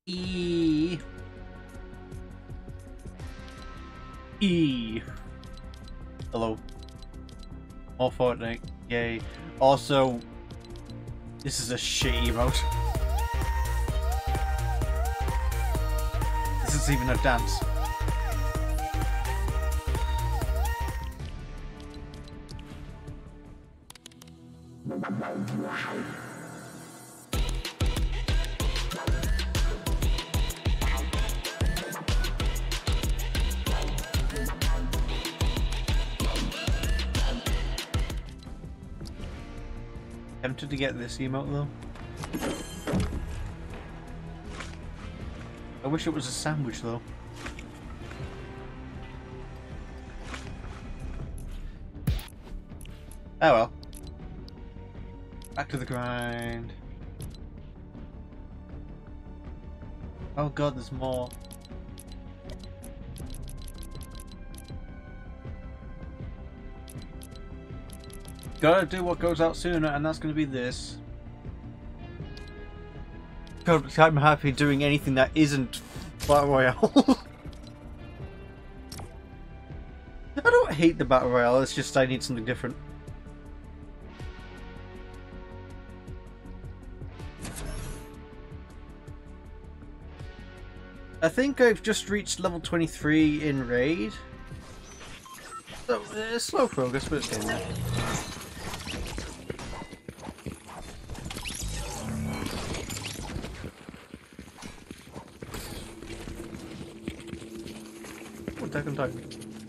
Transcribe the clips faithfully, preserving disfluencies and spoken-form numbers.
E. E. Hello. More Fortnite. Yay. Also, this is a shit emote. This isn't even a dance. Tempted to get this emote though. I wish it was a sandwich though. Oh well. Back to the grind. Oh god, there's more. Gotta do what goes out sooner, and that's gonna be this. God, I'm happy doing anything that isn't Battle Royale. I don't hate the Battle Royale, it's just I need something different. I think I've just reached level twenty-three in Raid. So, it's slow progress, but it's getting there. Attack on Titan.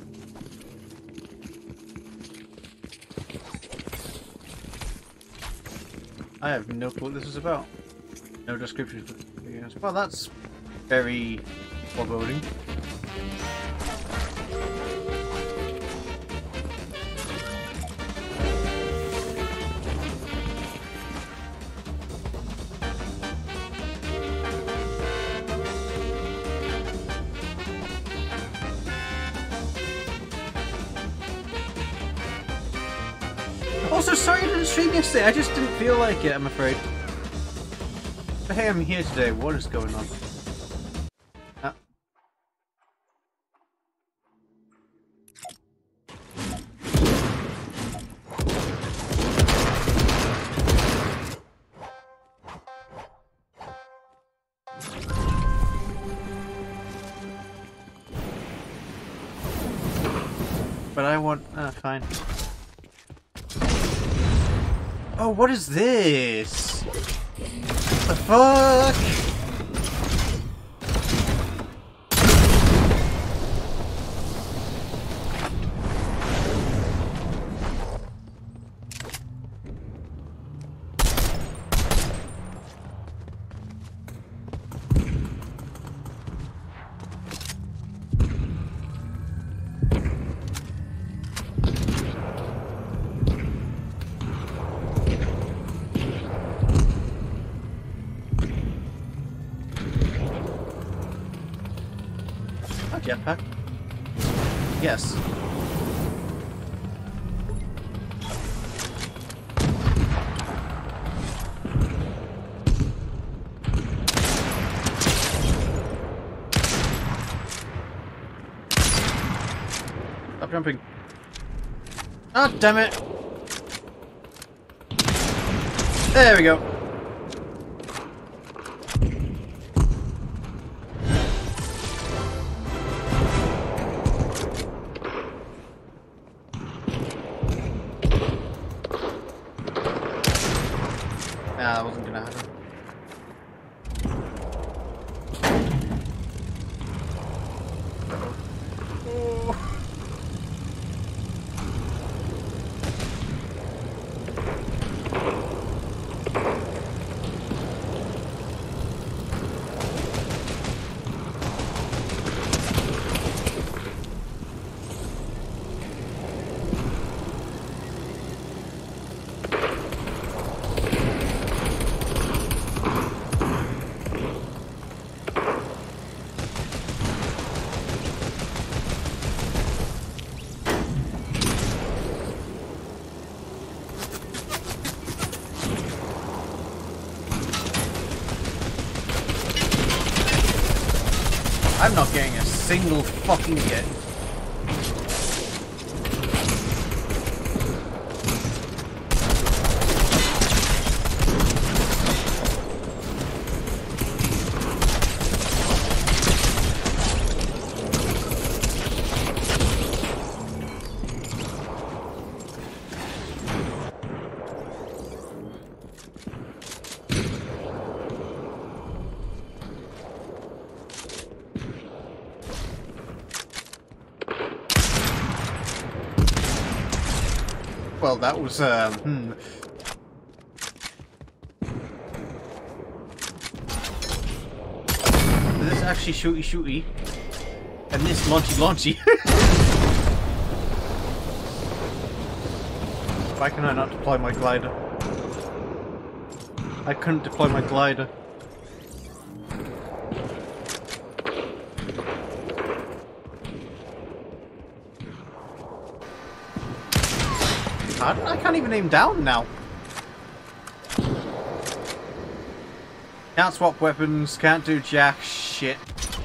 I have no clue what this is about. No description for the games. Well, that's very foreboding. Also, sorry I didn't stream yesterday, I just didn't feel like it, I'm afraid. But hey, I'm here today, what is going on? Ah. But I want... ah, fine. Oh, what is this? What the fuck? Jetpack? Yes. Stop jumping. Ah, oh, damn it! There we go. Nah, that wasn't gonna happen. Oh. I'm not getting a single fucking hit. Well, that was, um, hmm. This is actually shooty shooty. And this launchy launchy. Why can I not deploy my glider? I couldn't deploy my glider. I can't even aim down now. Can't swap weapons, can't do jack shit.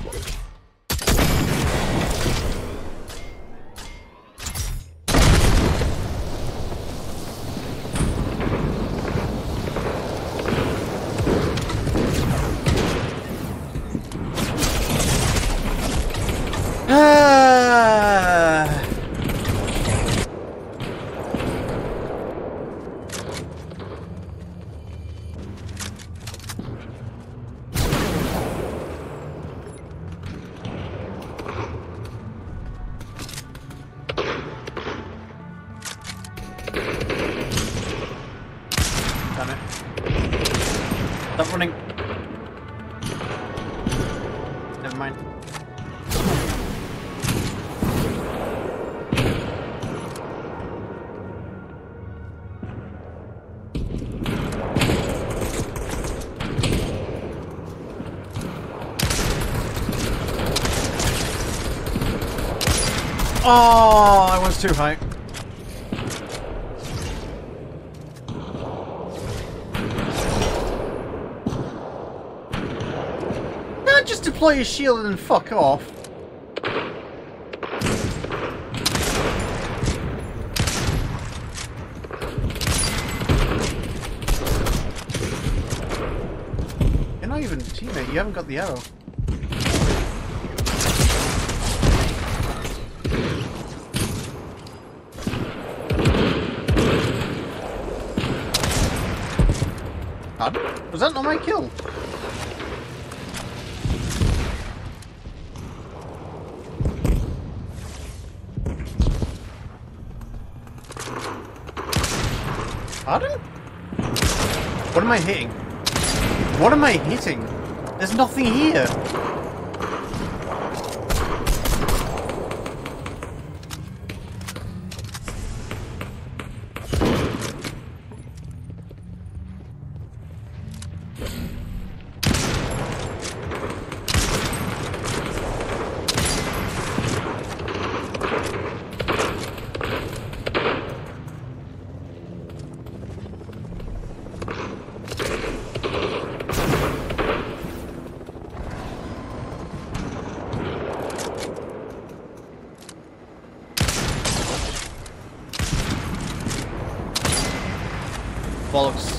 Damn it. Stop running. Never mind. Oh, I was too high. Can't just deploy your shield and fuck off. You're not even a teammate, you haven't got the arrow. Was that not my kill? Pardon? What am I hitting? What am I hitting? There's nothing here. Bollocks.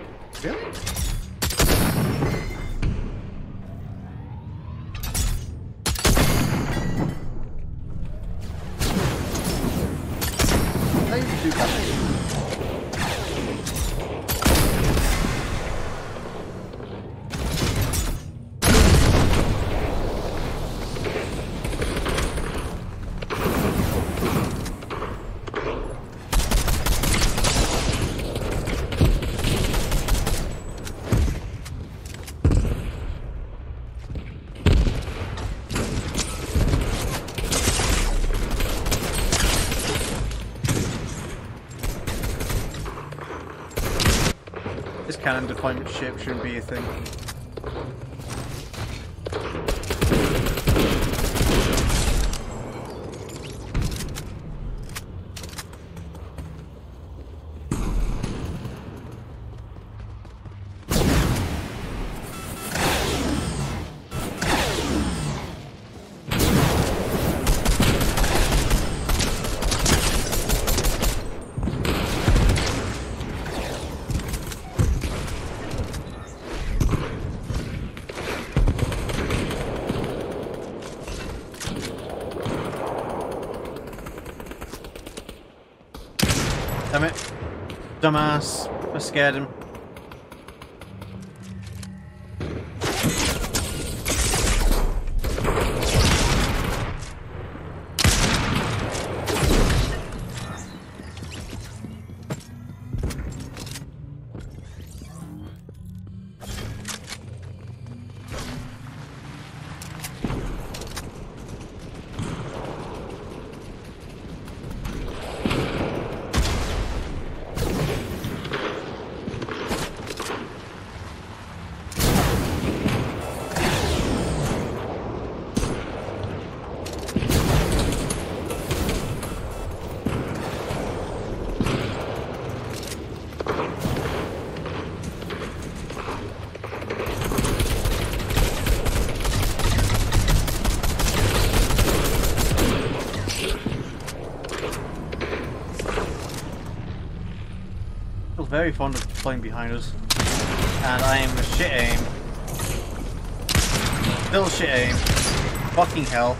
Really? cannon deployment ship shouldn't be a thing. Damn it. Dumbass. I scared him. Very fond of playing behind us, and I am a shit aim. Still shit aim. Fucking hell.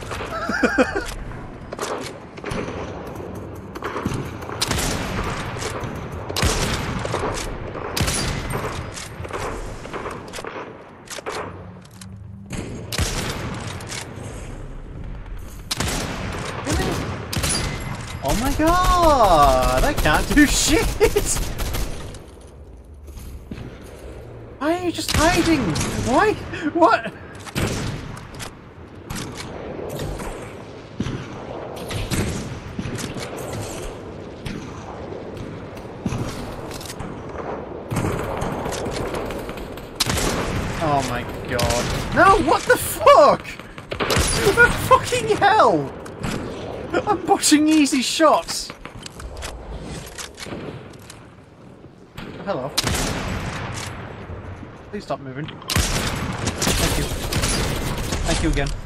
Oh my god! I can't do shit! Why are you just hiding? Why? What? Oh my god. No, what the fuck? Fucking hell! I'm botching easy shots! Hello. Please stop moving. Thank you. Thank you again.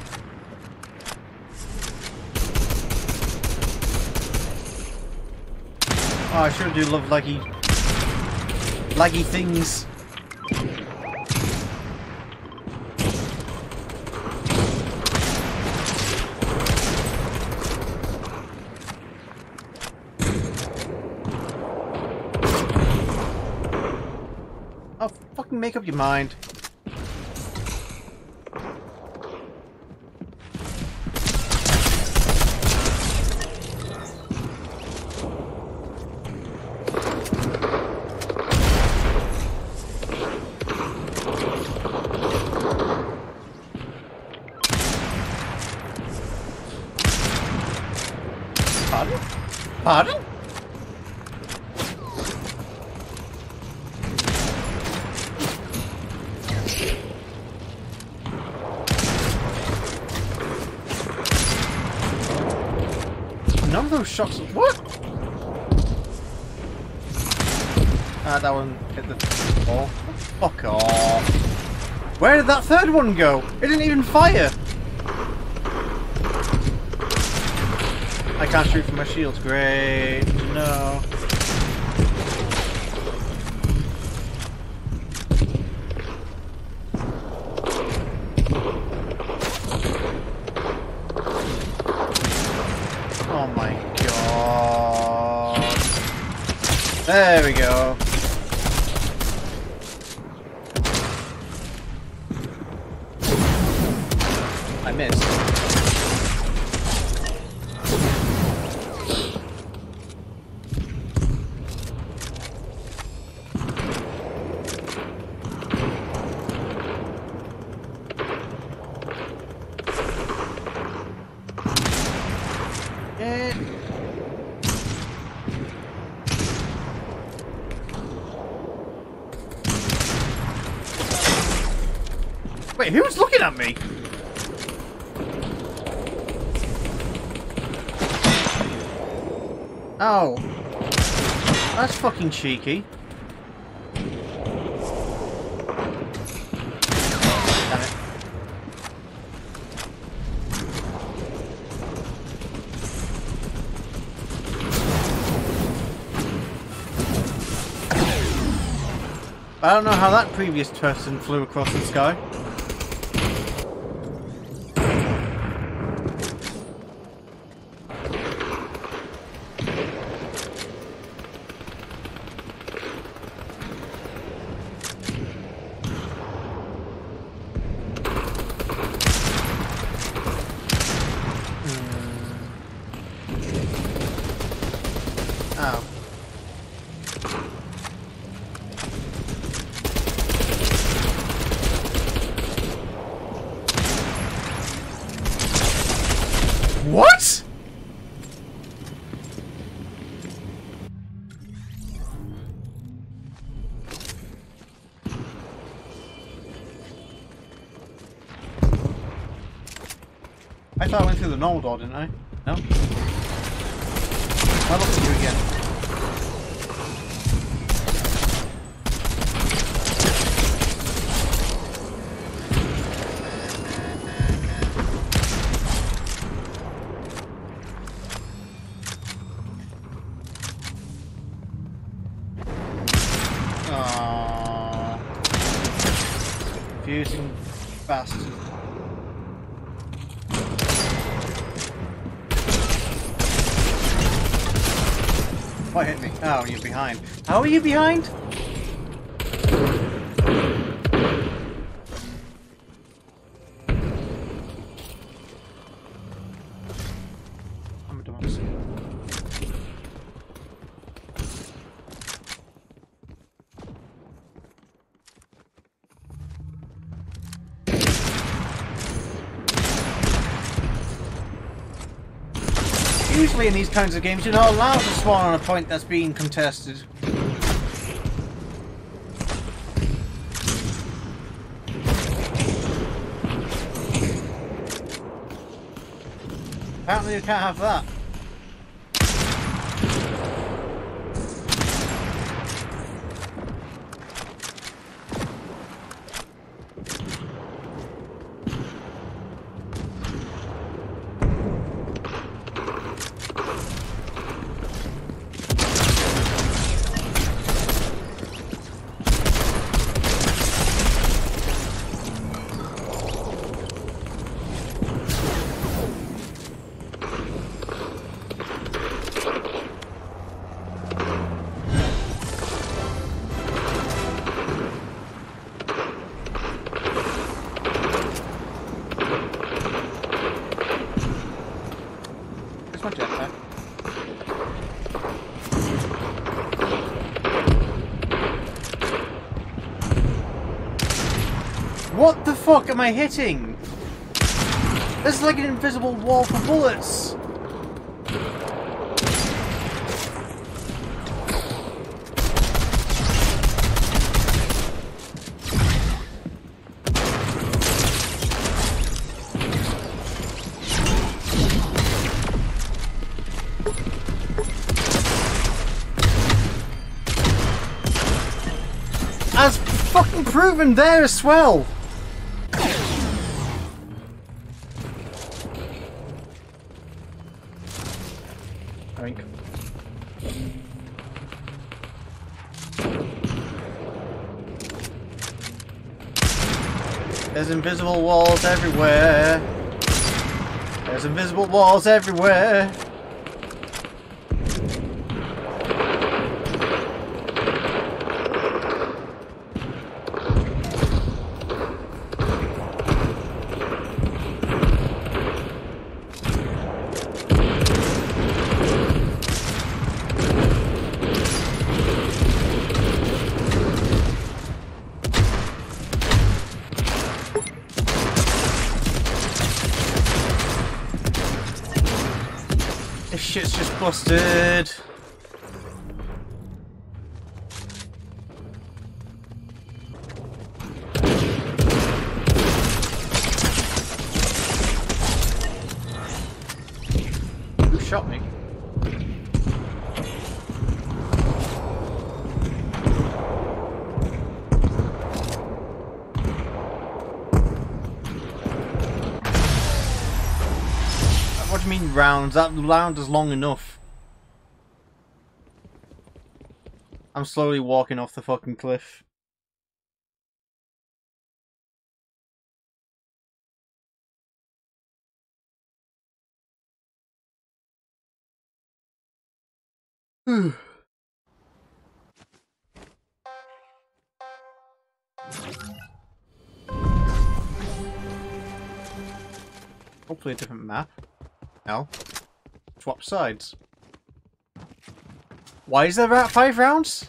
Oh, I sure do love laggy... laggy things. Oh, fucking make up your mind. Pardon? Pardon? None of those shots. What? Ah, that one hit the ball. Fuck off. Where did that third one go? It didn't even fire. I can't shoot from my shields. Great. No. Oh my god. There we go. I missed. Eh. Wait, who's looking at me? Oh. That's fucking cheeky. Damn it. I don't know how that previous person flew across the sky. Oh. What? I thought I went through the normal door, didn't I? No? I'll look at you again. Aww. Confusing bastard. What hit me? Oh, you're behind. How are you behind? I'm a dumbass. Usually in these kinds of games, you're not allowed to spawn on a point that's being contested. Apparently you can't have that. My jetpack. What the fuck am I hitting? There's like an invisible wall for bullets. As fucking proven there as well. Oink. There's invisible walls everywhere. There's invisible walls everywhere. This shit's just busted. shot me. What do you mean rounds? That round is long enough. I'm slowly walking off the fucking cliff. Hopefully a different map. No. Swap sides. Why is there about five rounds?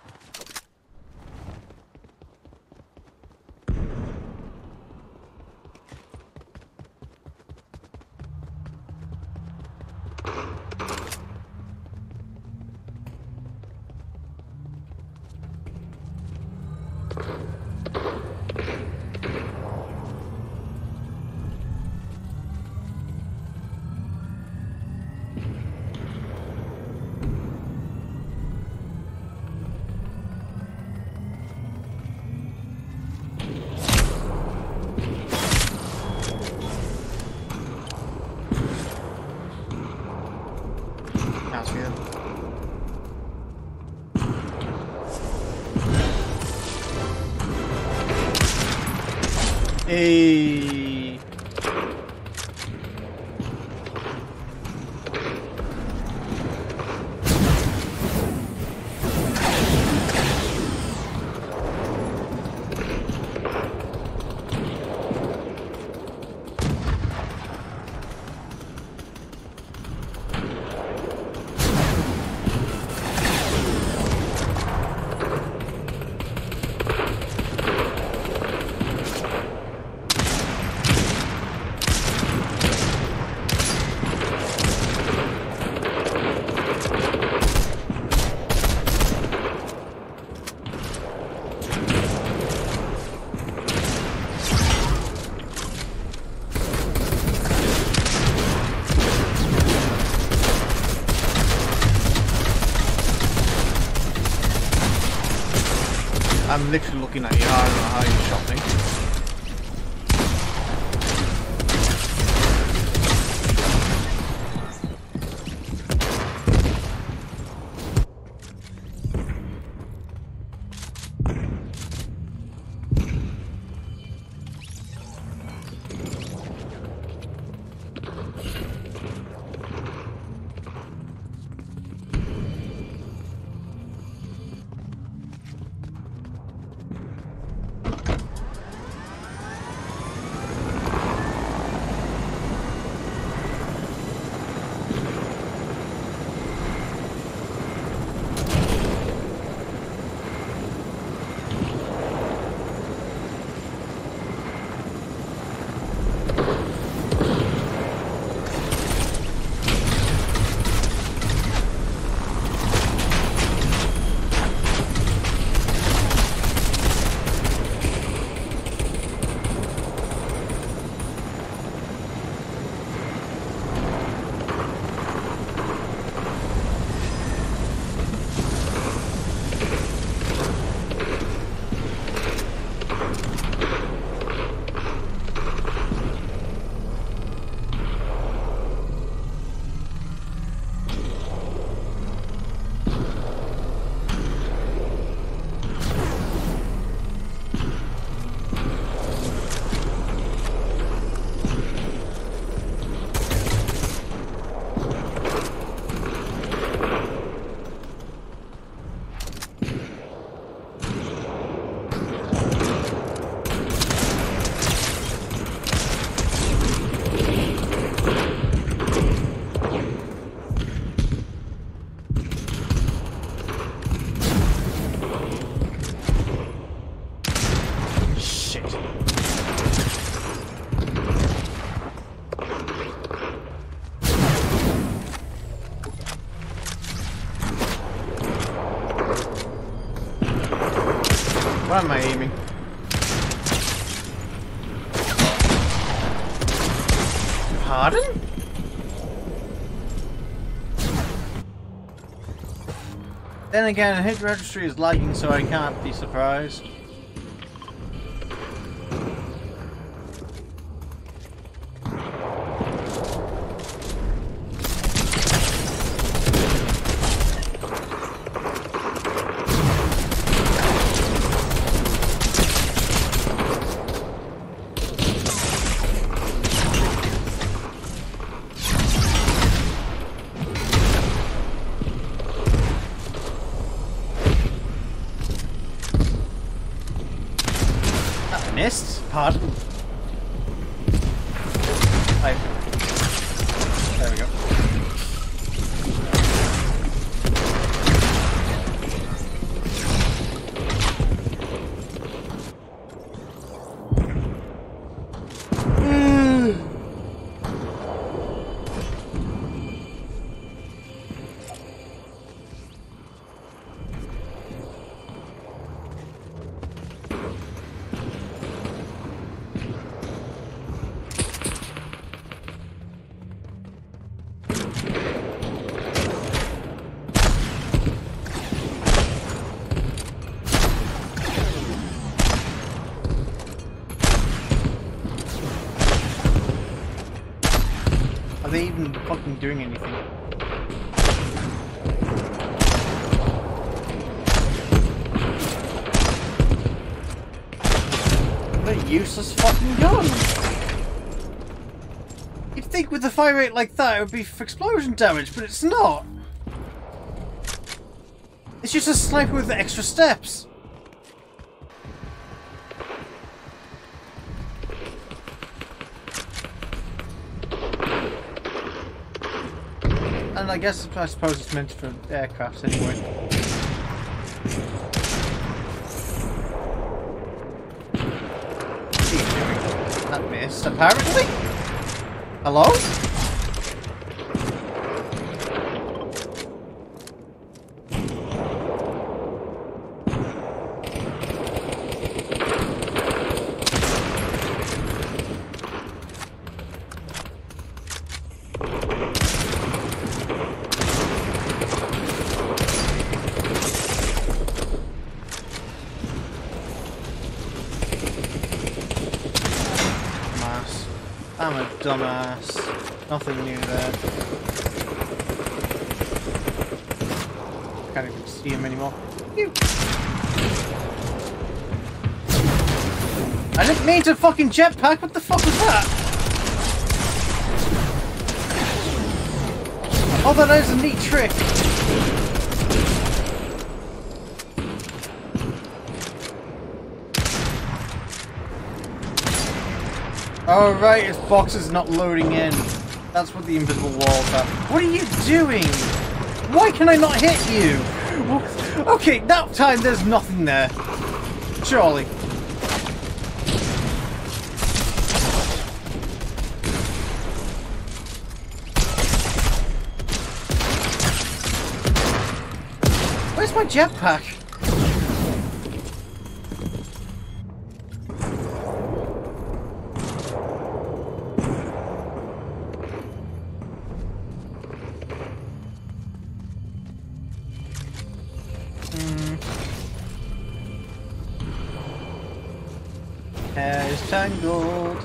Sounds good. Hey. I'm literally looking at you. I don't know how you shot me. Why am I aiming? Pardon? Then again, hit registry is lagging, so I can't be surprised. Missed? Pardon? I... There we go. Are they even fucking doing anything? They're useless fucking guns! You'd think with a fire rate like that it would be for explosion damage, but it's not! It's just a sniper with extra steps! And I guess, I suppose it's meant for aircrafts anyway. What are you doing? That missed, apparently? Hello? I'm a dumbass. Nothing new there. Can't even see him anymore. Phew. I didn't mean to fucking jetpack. What the fuck was that? Oh, that is a neat trick. Oh right, his box is not loading in. That's what the invisible walls are. What are you doing? Why can I not hit you? Okay, that time there's nothing there. Surely. Where's my jetpack? Hair is tangled.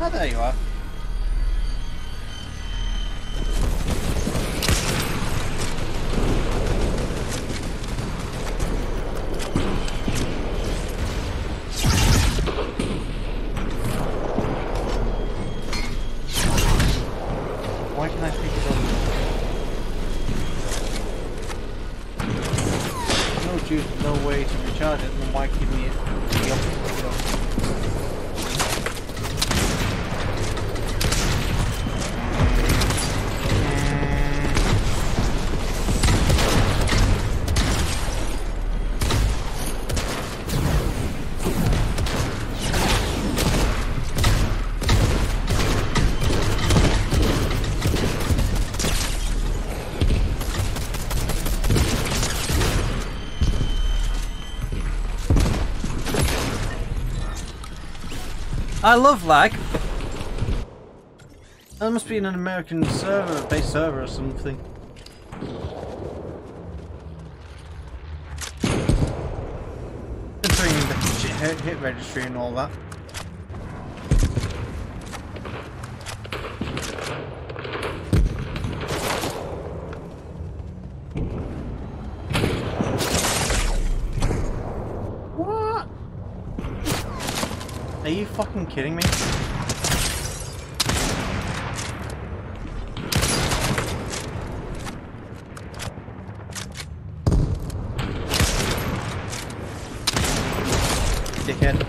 Oh, there you are. Why can I pick it up? No juice, no way to recharge it, then why give me it? The option to pick it up? I love lag. That must be in an American server, base server or something. Considering the hit, hit registry and all that. Are you fucking kidding me? Dickhead.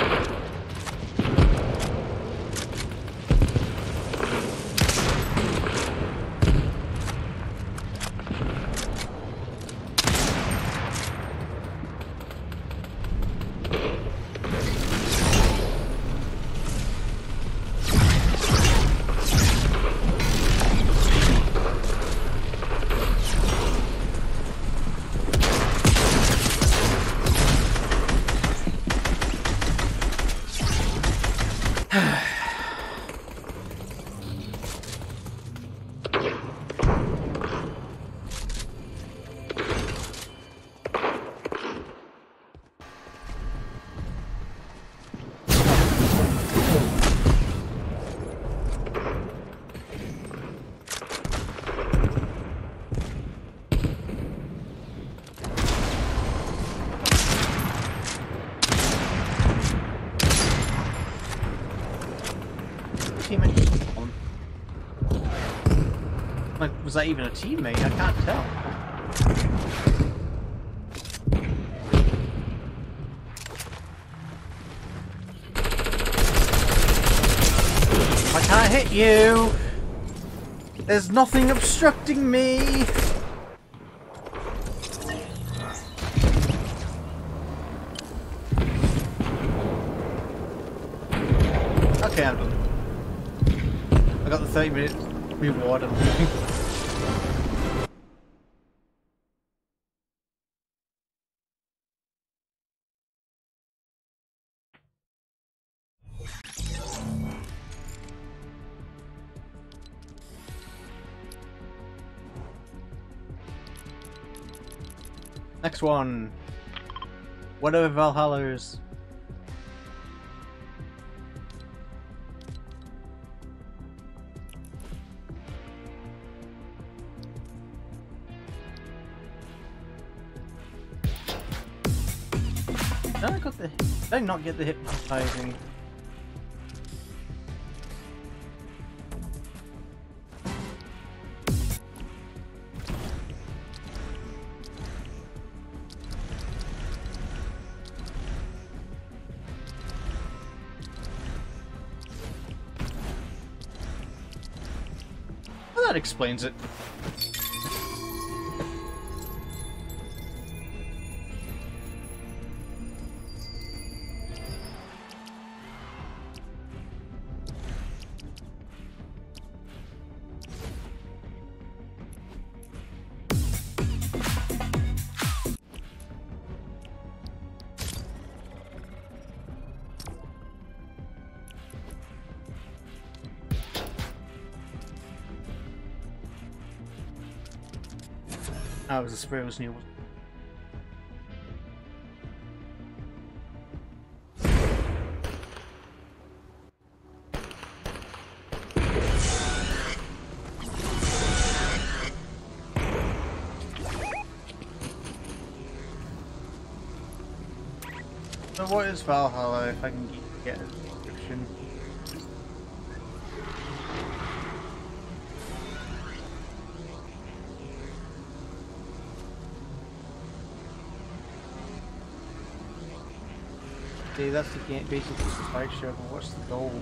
Like, was that even a teammate? I can't tell. I can't hit you! There's nothing obstructing me! Okay, I'm done. I got the thirty minute reward. I'm leaving. Next one. Whatever Valhalla's. Did I got the did I not get the hypnotizing? Well, that explains it. Oh, it was a spray, it was new. So what is Valhalla, if I can get a description? See, that's the game, basically the slideshow, but what's the goal?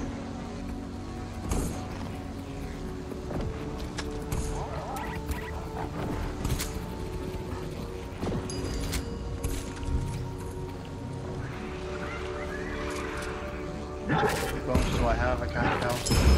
What bones do I have? I can't tell.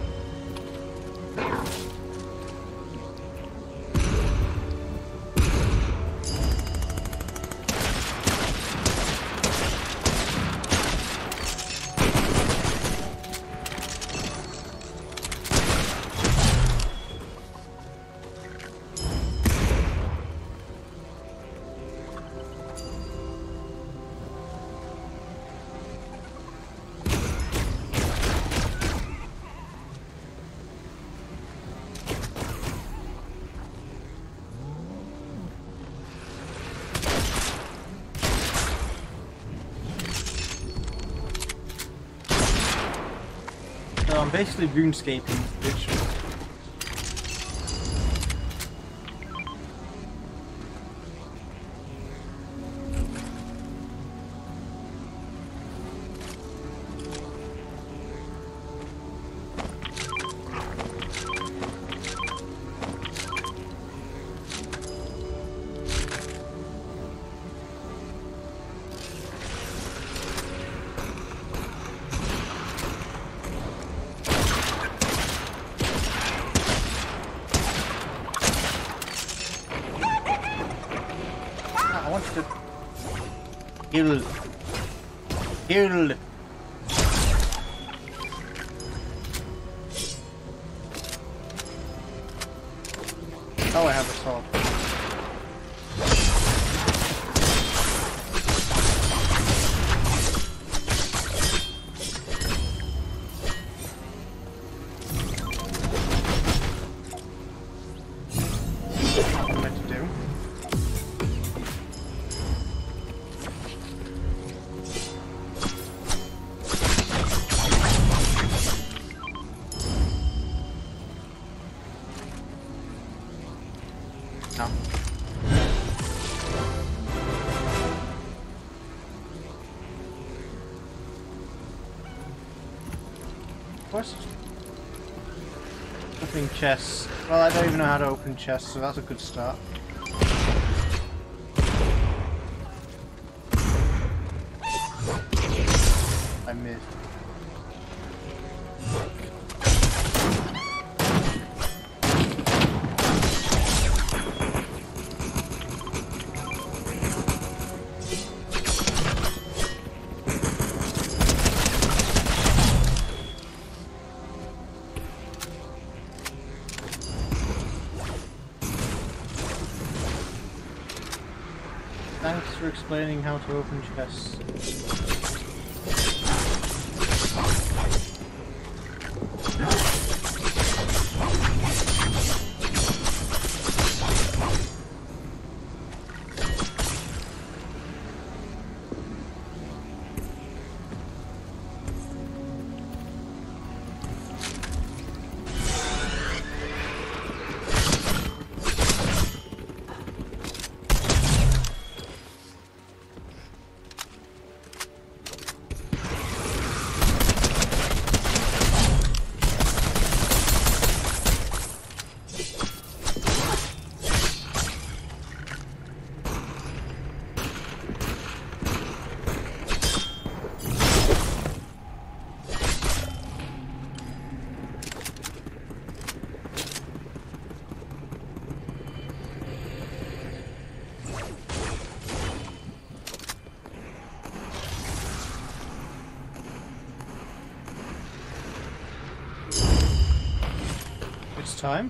So I'm basically RuneScaping this bitch. I want to kill. Kill. Oh, I have a sword. What am I meant to do? No. What? Opening chests. Well, I don't even know how to open chests, so that's a good start. I missed. Thanks for explaining how to open chests. It's time.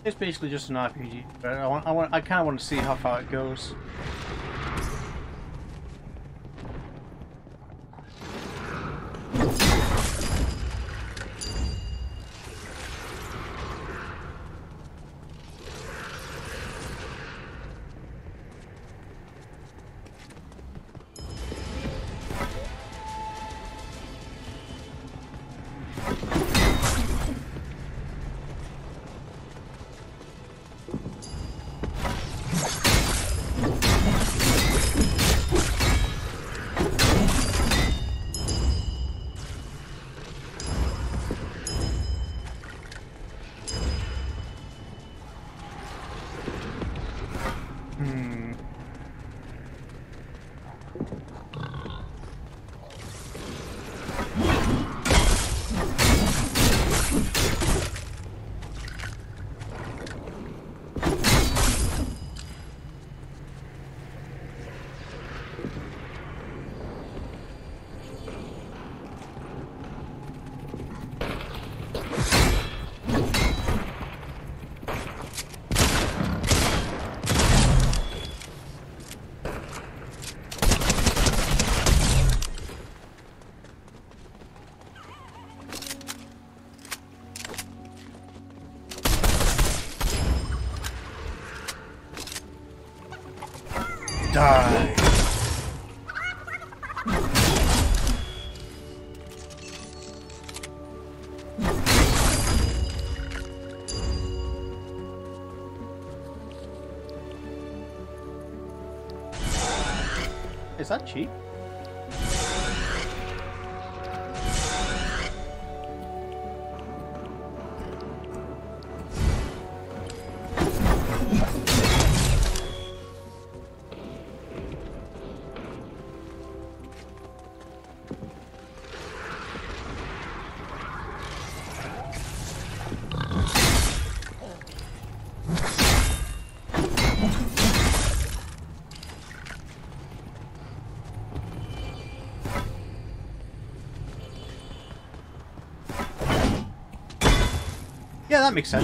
It's basically just an R P G, but I want, I want, I kind of want to see how far it goes. Hmm. Die. Is that cheap? Yeah, that makes sense.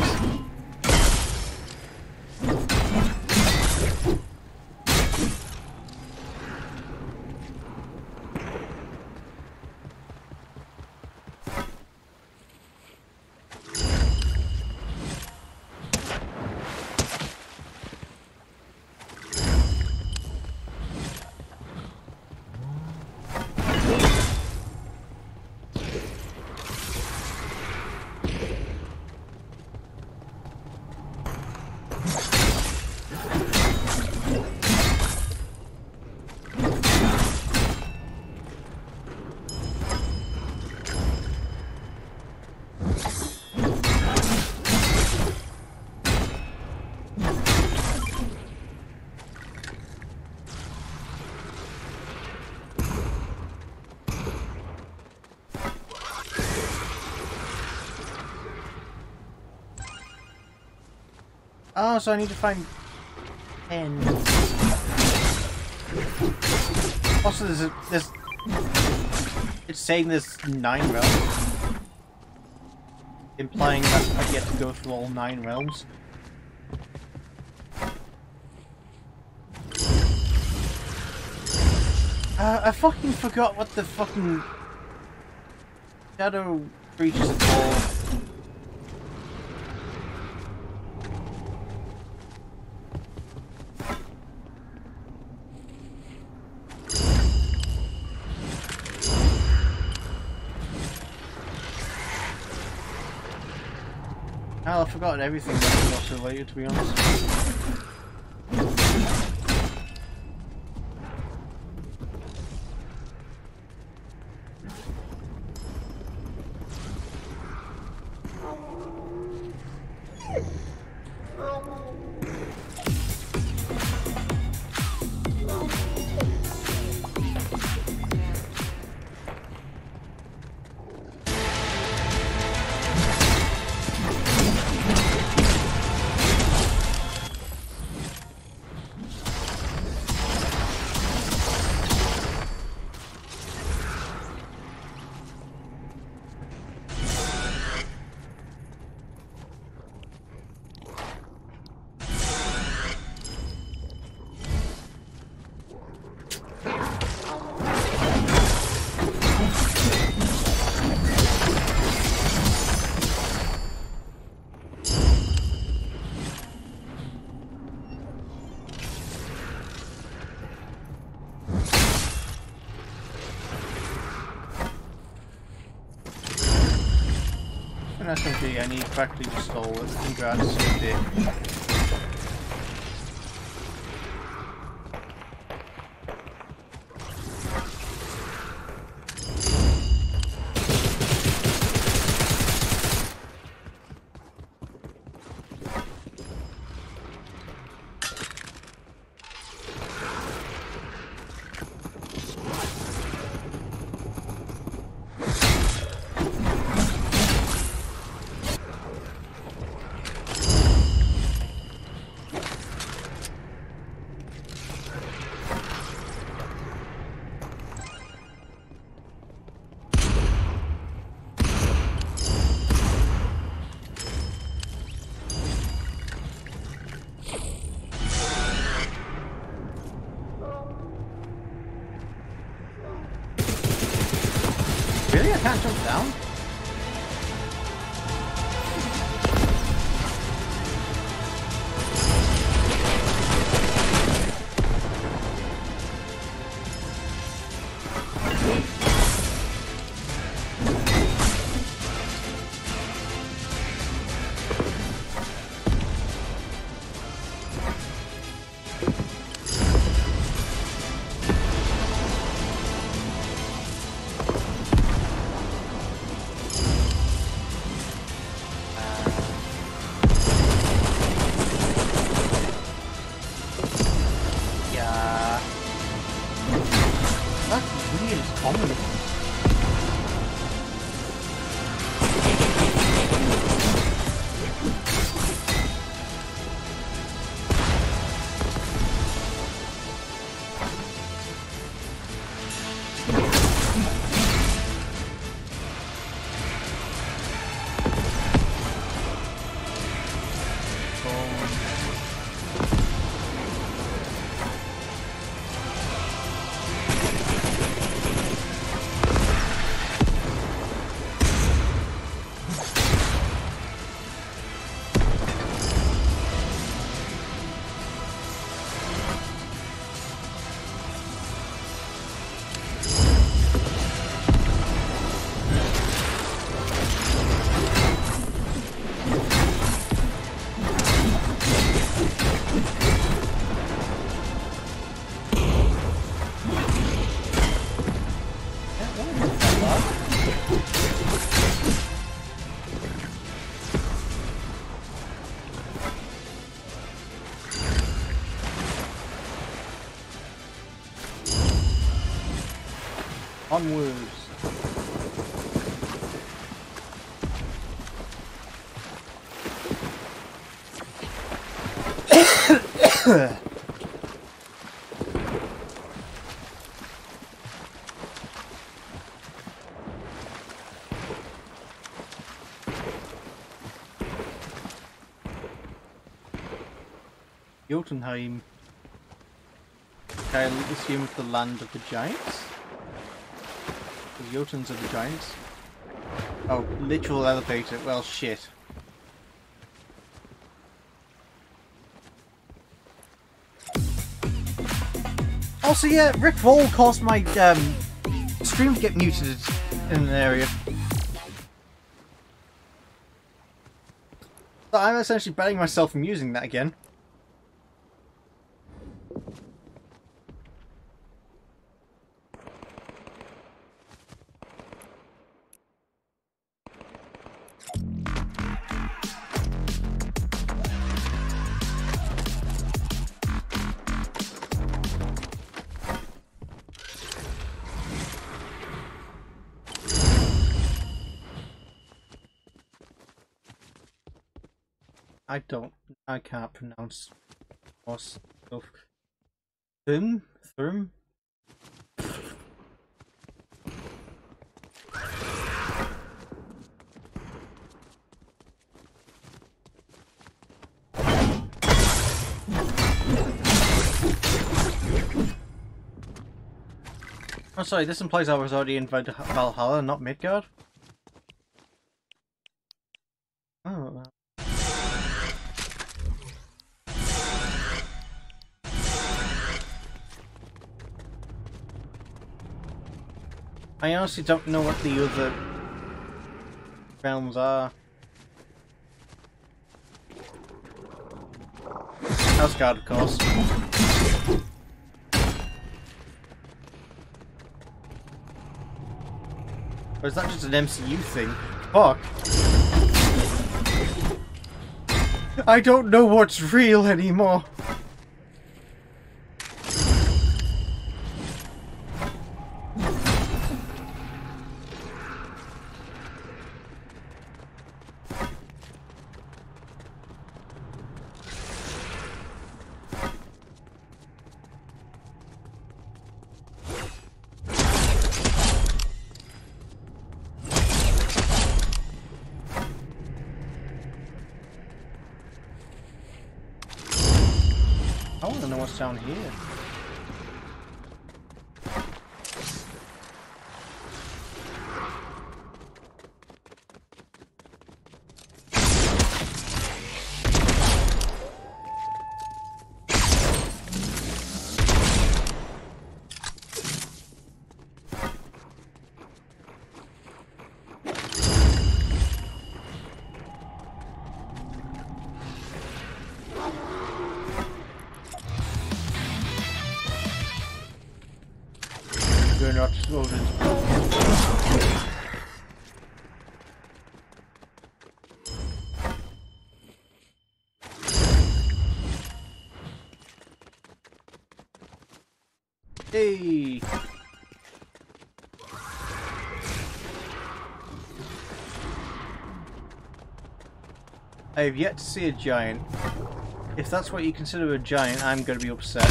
Oh, so I need to find ten. Also, there's a, there's. It's saying there's nine realms, implying that I get to go through all nine realms. Uh, I fucking forgot what the fucking shadow creatures are called. Hell, I've forgotten everything that's not related, to be honest. an S M G and he practically just stole it. Congrats, you dick. Really? I can't jump down? Onwards. Jotunheim. I assume it's the land of the giants? The Jotuns are the giants. Oh, literal elevator. Well, shit. Also, yeah, Rick Roll caused my um, stream to get muted in an area. So I'm essentially banning myself from using that again. I don't, I can't pronounce Norse stuff. Thum? Thum? Oh, sorry, this implies I was already in Valhalla, not Midgard? Oh. I honestly don't know what the other realms are. card, of course. Or is that just an M C U thing? Fuck. I don't know what's real anymore. I want to know what's down here. We're not loaded. Hey! I have yet to see a giant. If that's what you consider a giant, I'm going to be upset.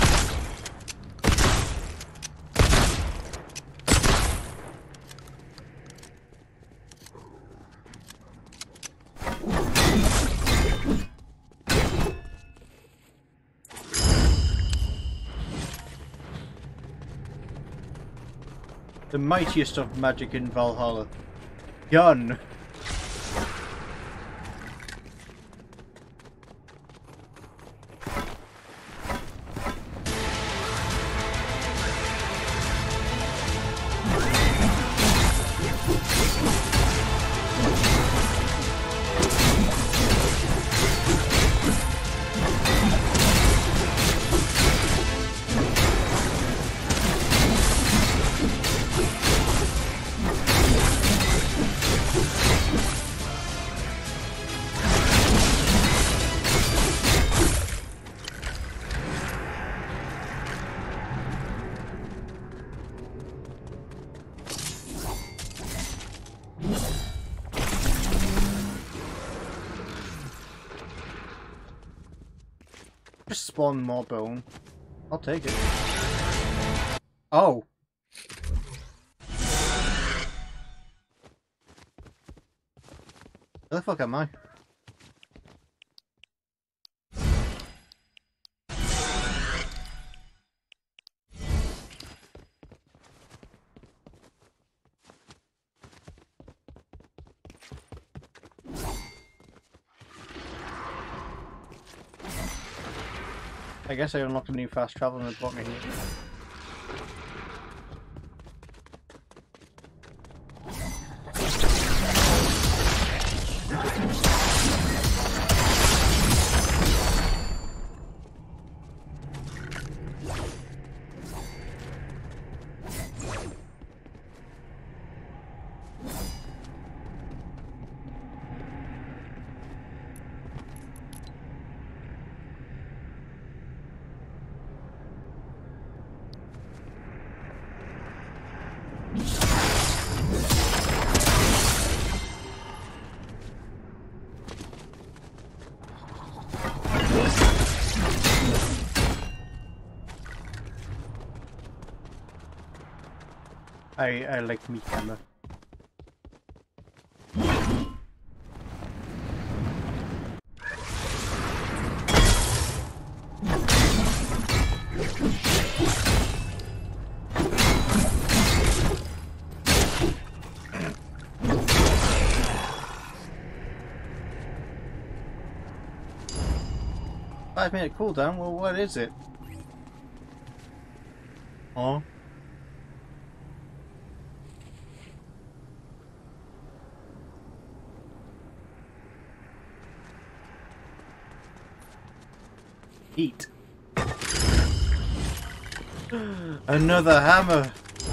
The mightiest of magic in Valhalla. Gun! Just spawn more bone. I'll take it. Oh. Where the fuck am I? I guess I unlocked a new fast travel and it brought me here. I, I like meat hammer. Five minute cooldown? Well, what is it? Oh. Eat. Another hammer.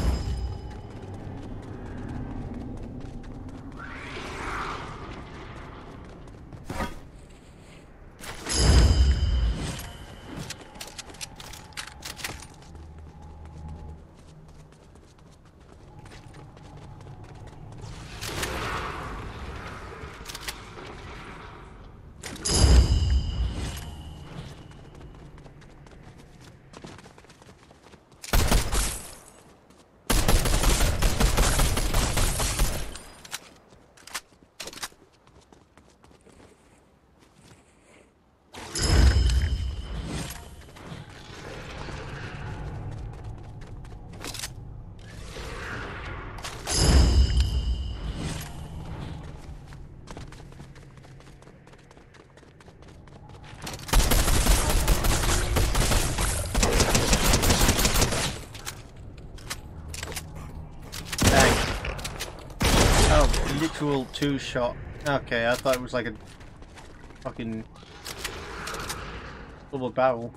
Literal two shot. Okay, I thought it was like a fucking double barrel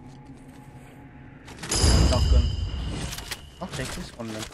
shotgun. I'll take this one then.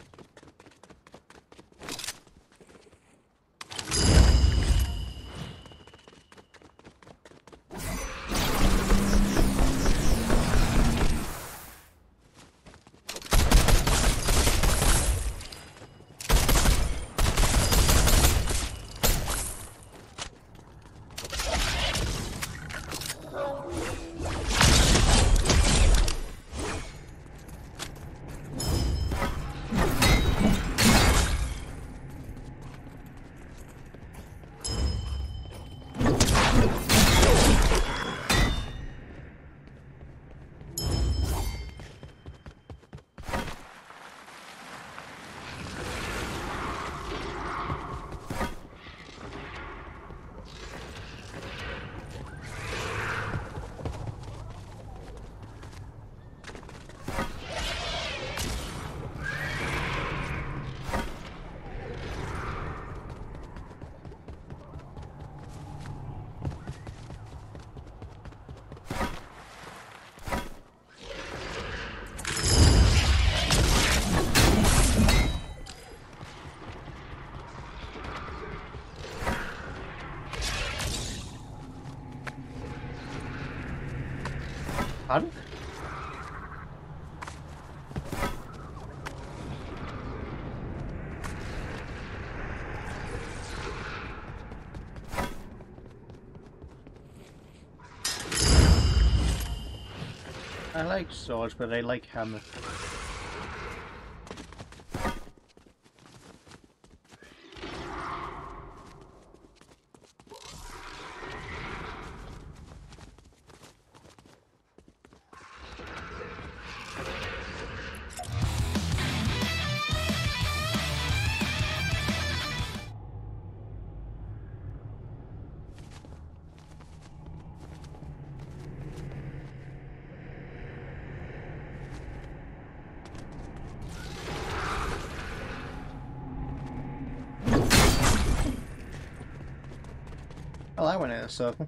Pardon? I like swords, but I like hammers. Well, I went in a circle.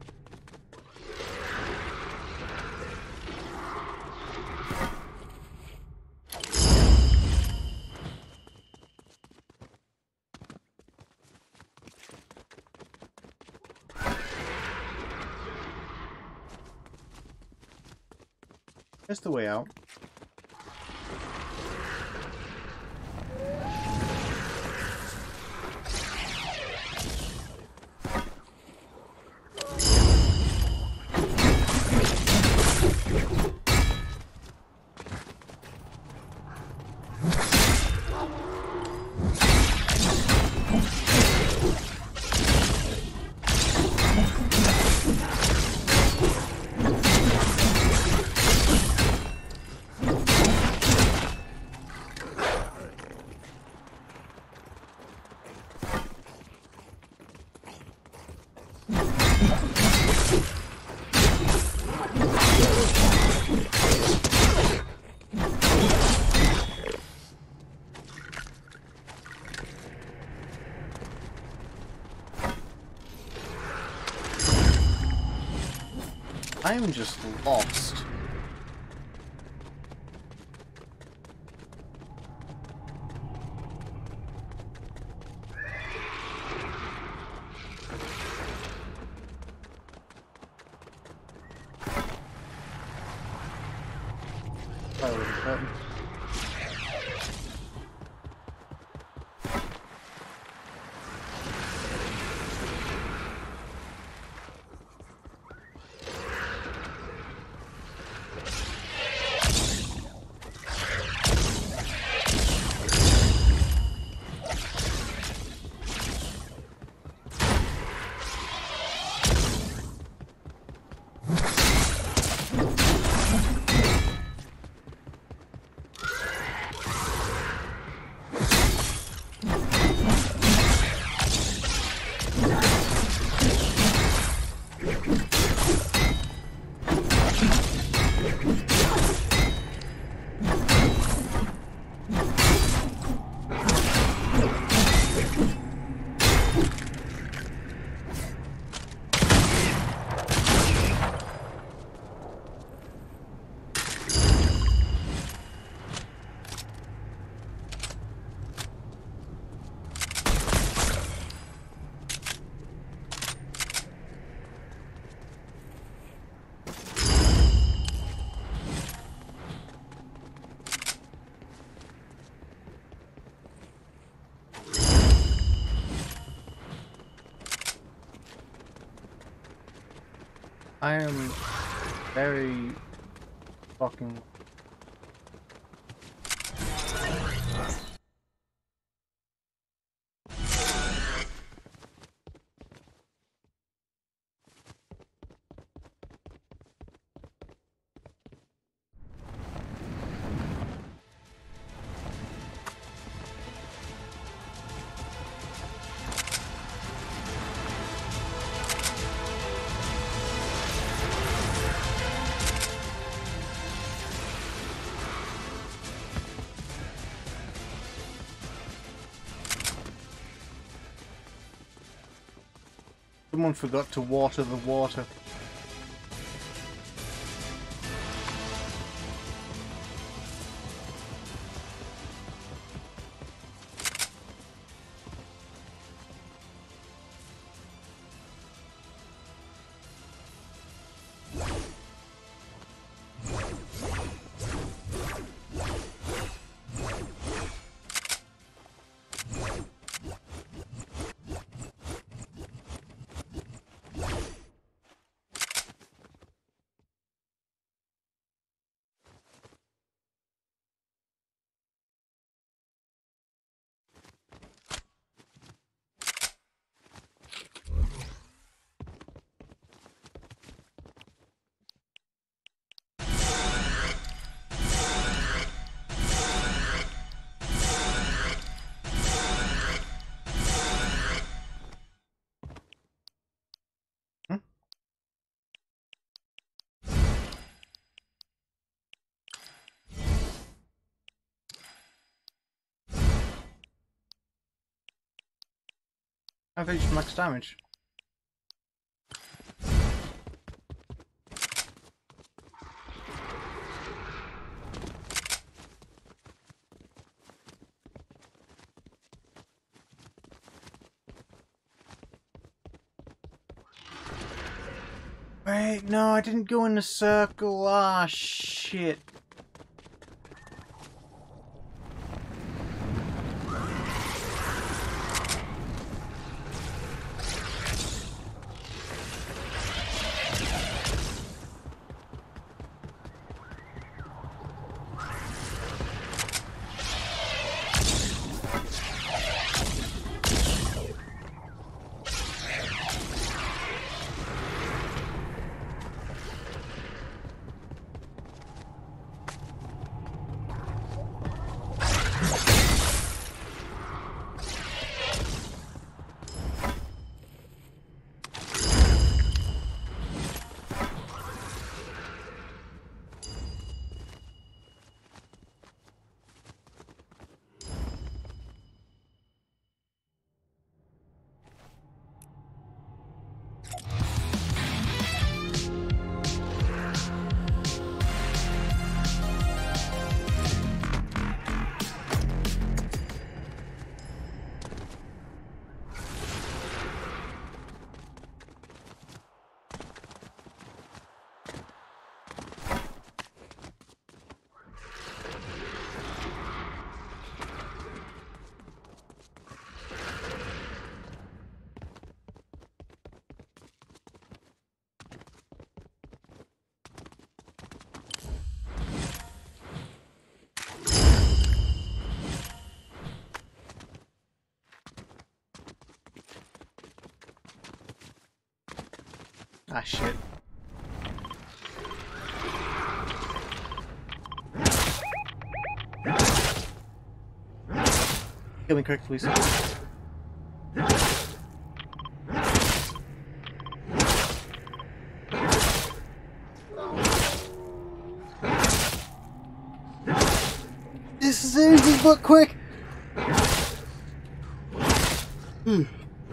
That's the way out. I'm just lost. Fire with a button. I am very fucking... Someone forgot to water the water. I've reached max damage. Wait, no, I didn't go in the circle. Ah, shit. Ah, shit. Kill me quick, please. This is easy, but quick! Hmm.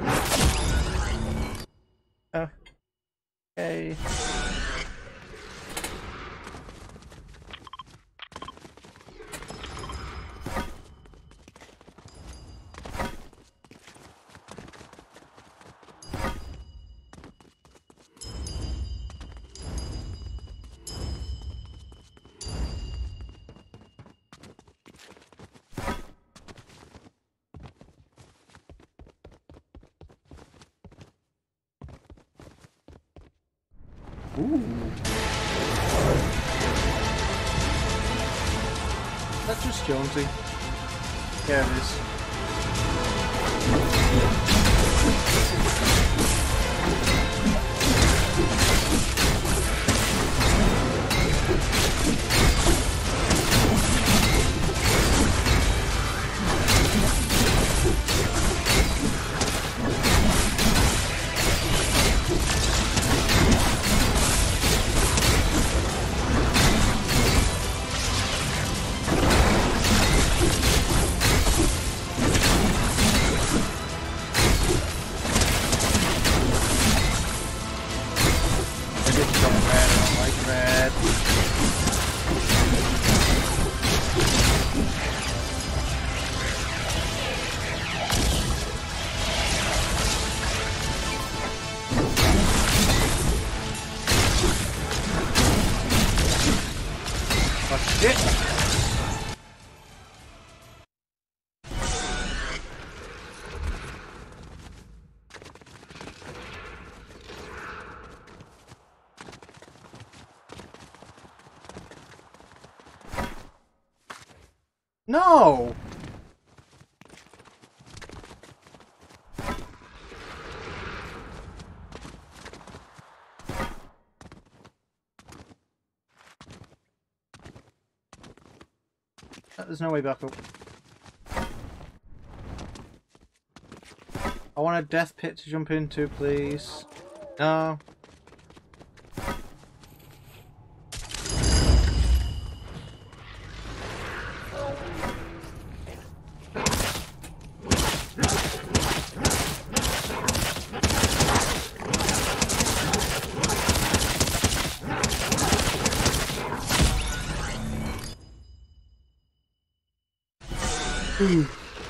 Okay. Ooh. That's just Jonesy. Yeah, it is. No! There's no way back up. I want a death pit to jump into, please. No. Hmm.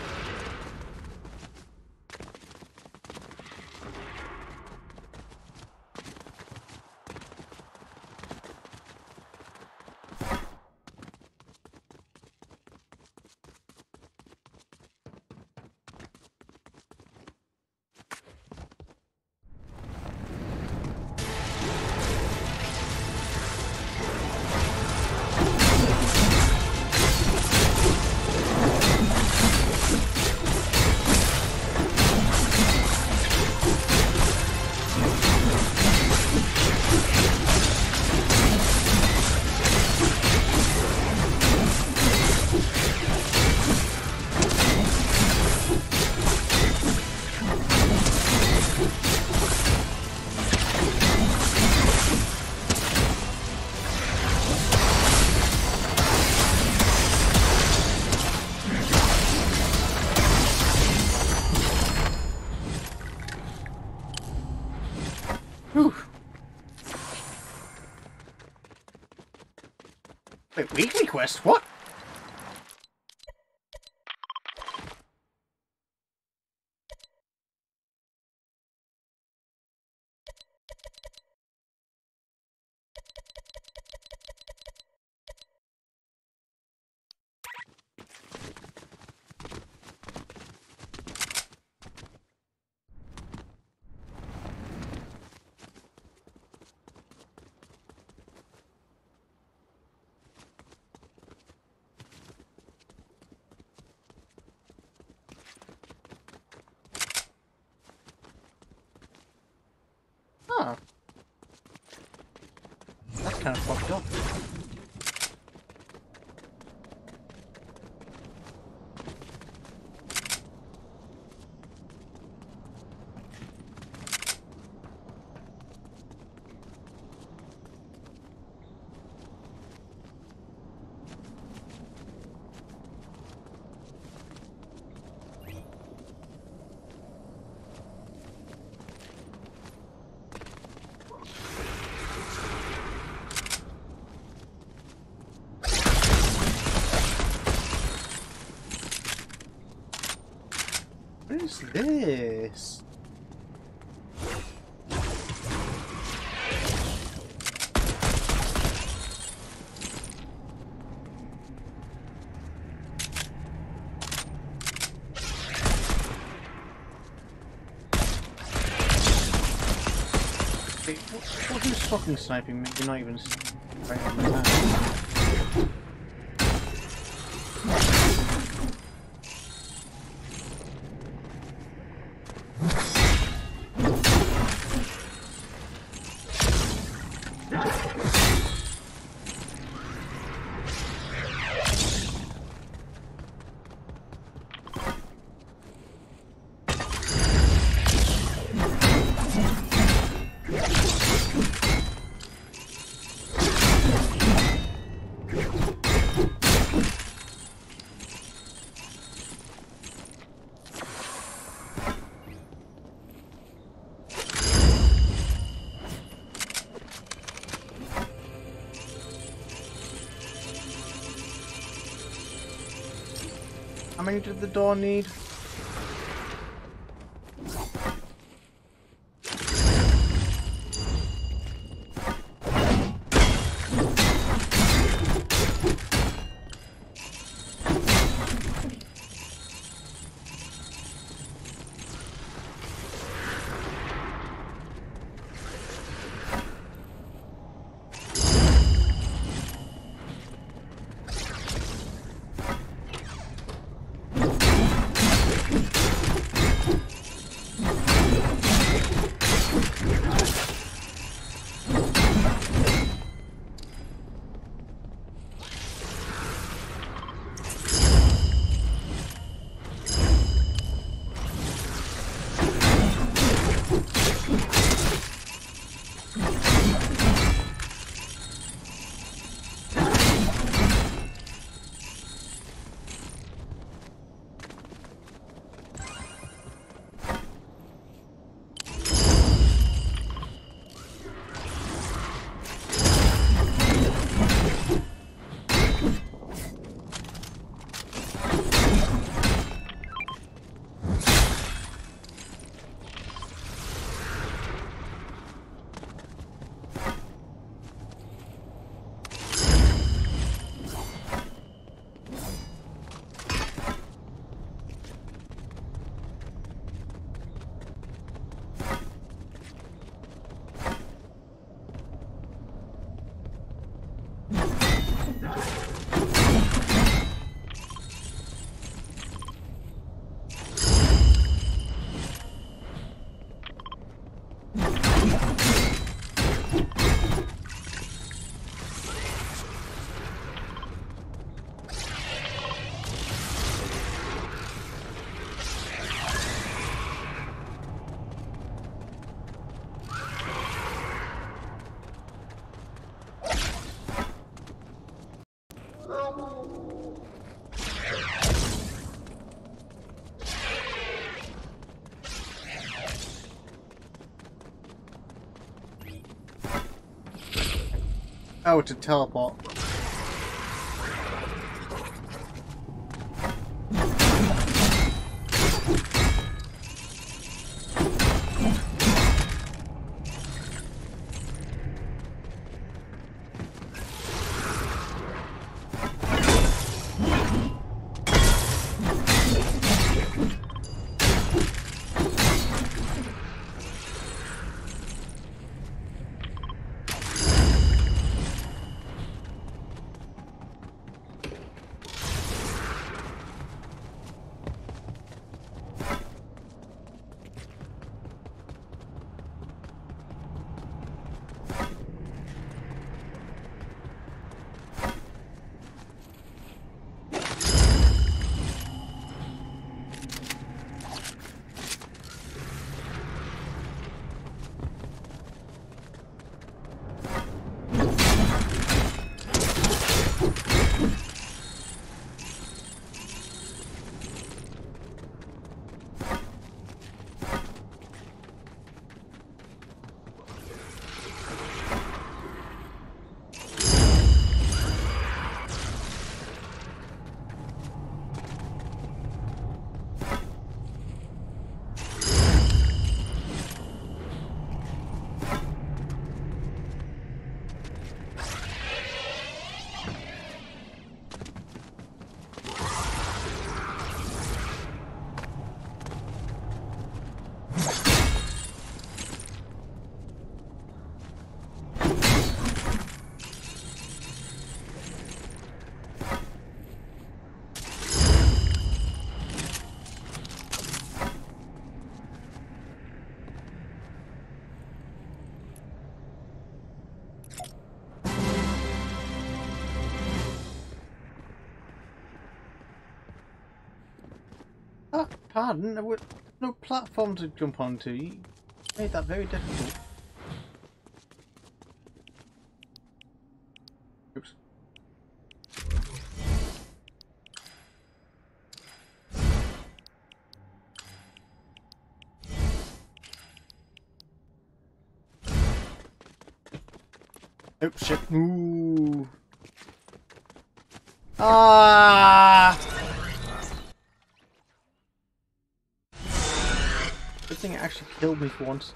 Whew. Wait, weekly quest? What? kind of fucked up. What is this? Wait, what, what who's fucking sniping me? You're not even right on the hand. How many did the door need? Oh, to teleport. Pardon? There were no platform to jump onto. You made that very difficult. Oops. Oh shit. Ooh. Ah! Good thing it actually killed me for once.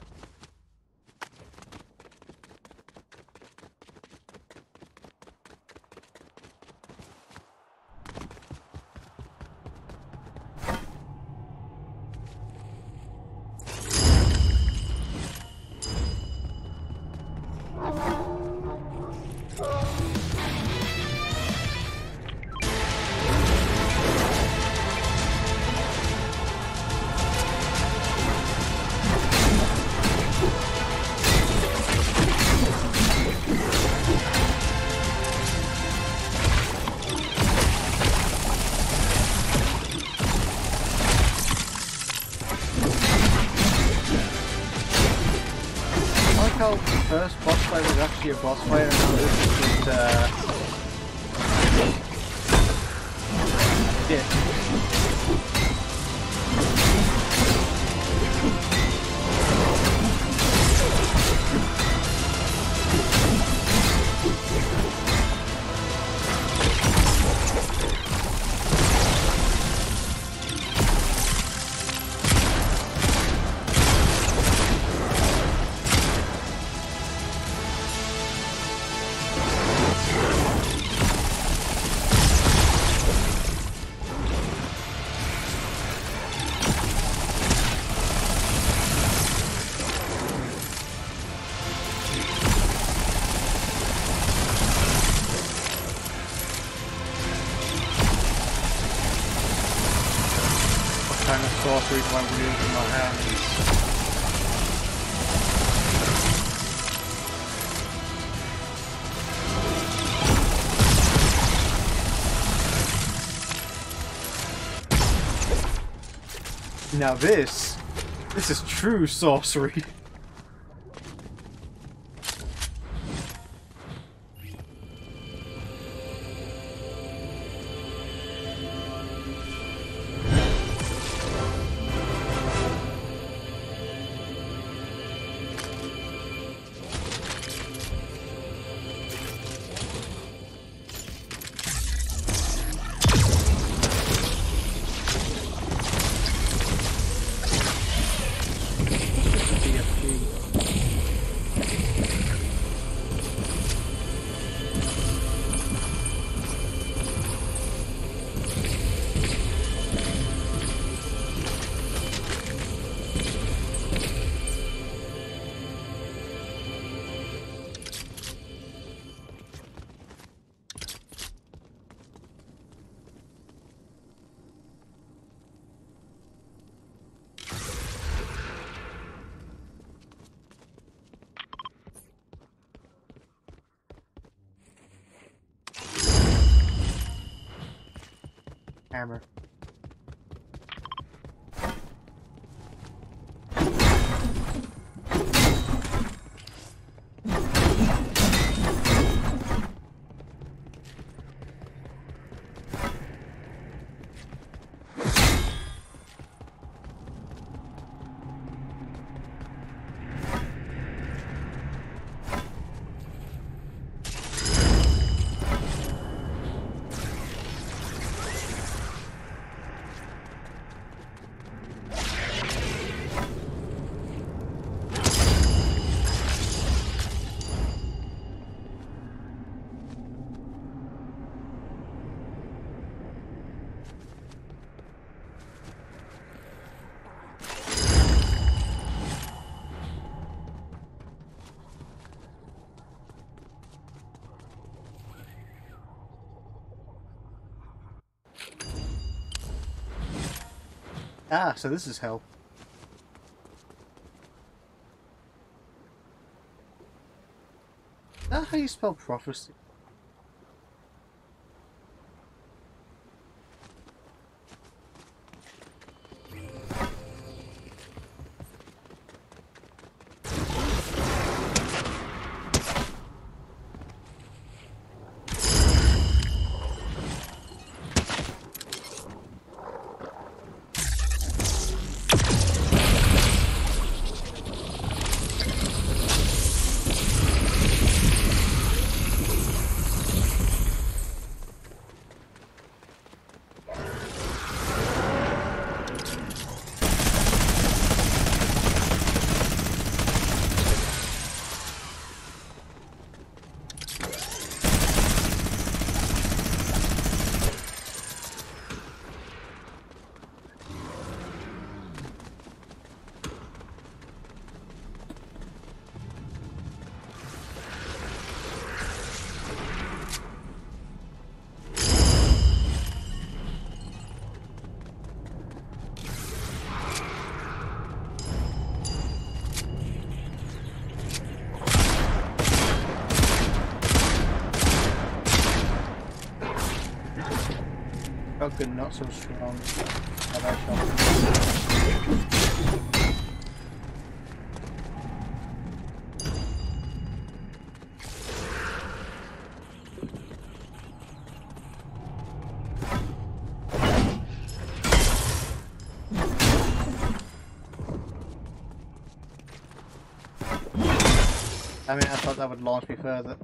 How the first boss fight was actually a boss fight and now this is just uh yeah. Kind of sorcery do I wield in my hands? Now this, this is true sorcery. Hammer. Ah, so this is hell. Is that how you spell prophecy? Shotgun not so strong. How about shotgun? I mean, I thought that would launch me further.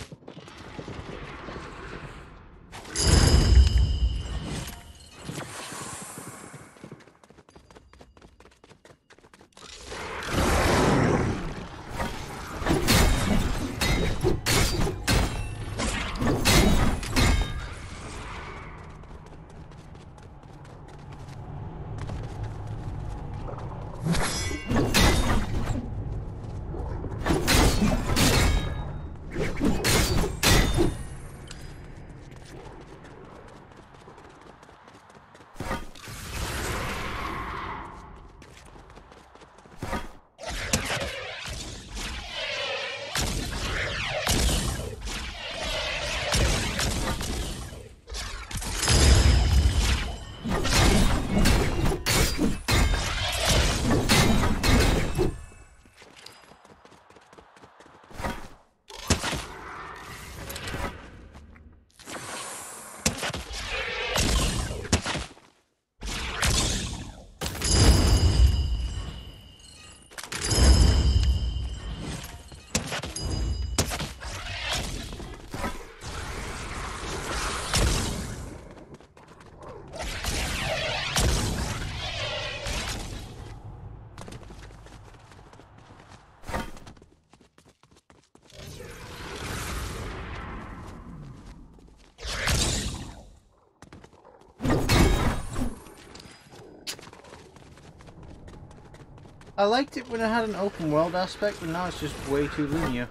I liked it when it had an open world aspect, but now it's just way too linear.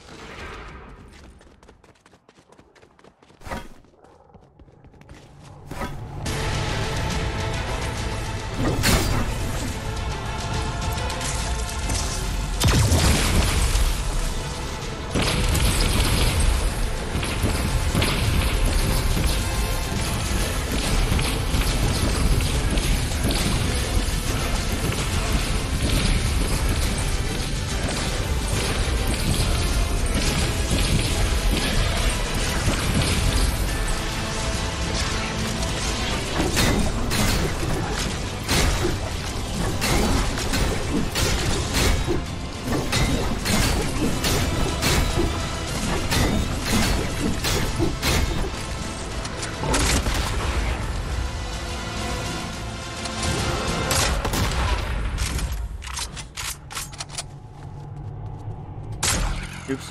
Oops.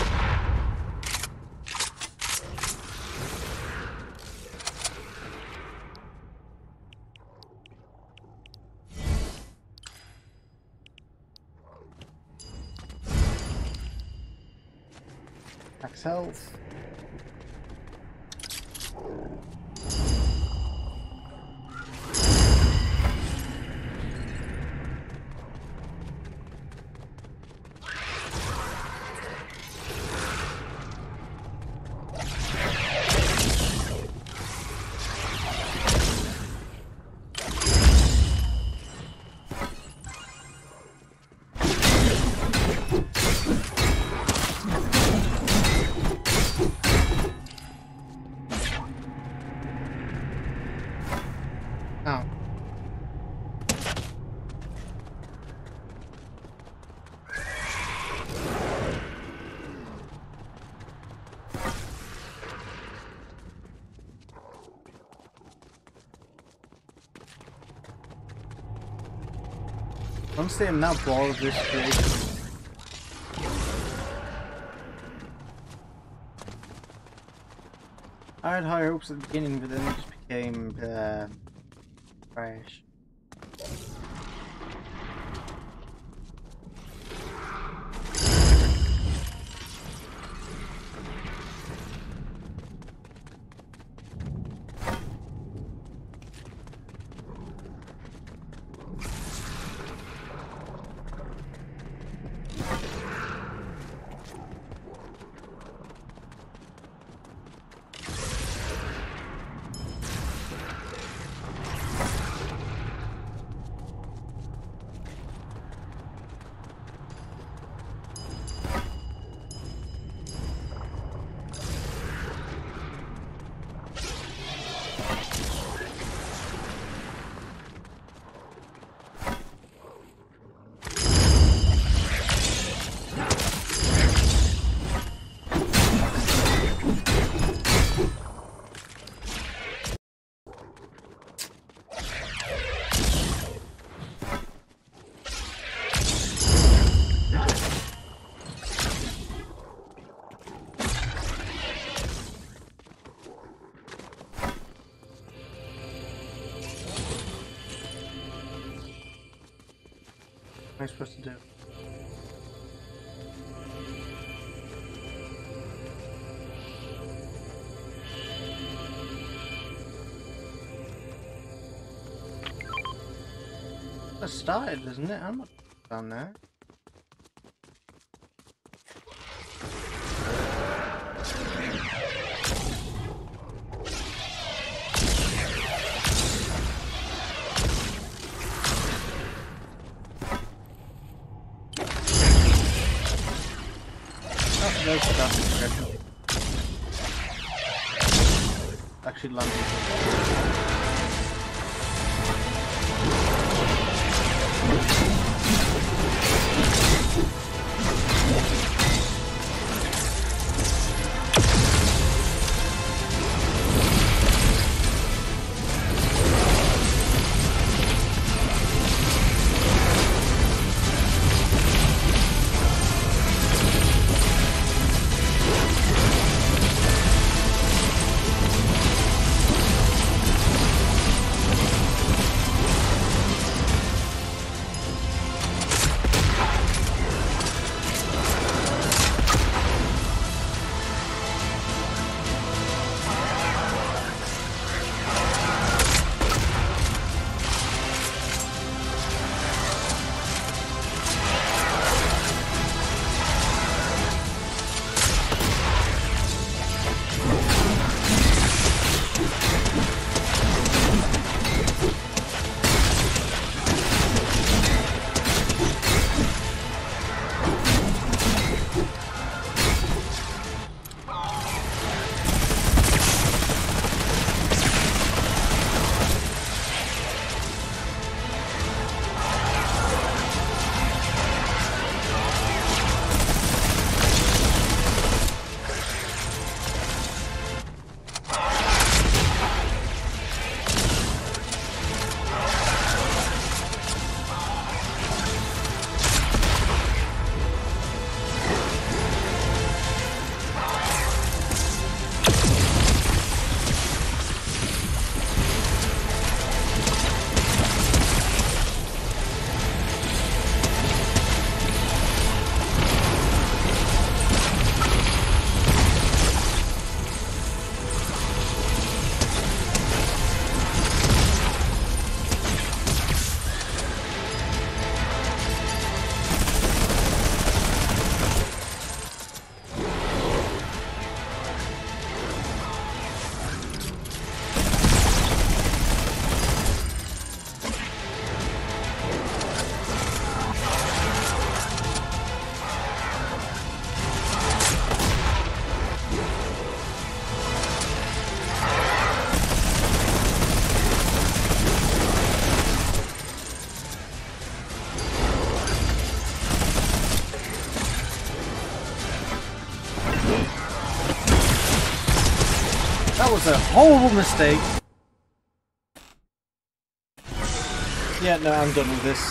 Max health. Oh. Honestly, I'm now bored of this creation. I had high hopes at the beginning, but then it just became uh, trash. What am I supposed to do? That started, isn't it? I'm not down there. There's stuff. Actually landing. That was a horrible mistake. Yeah, no, I'm done with this.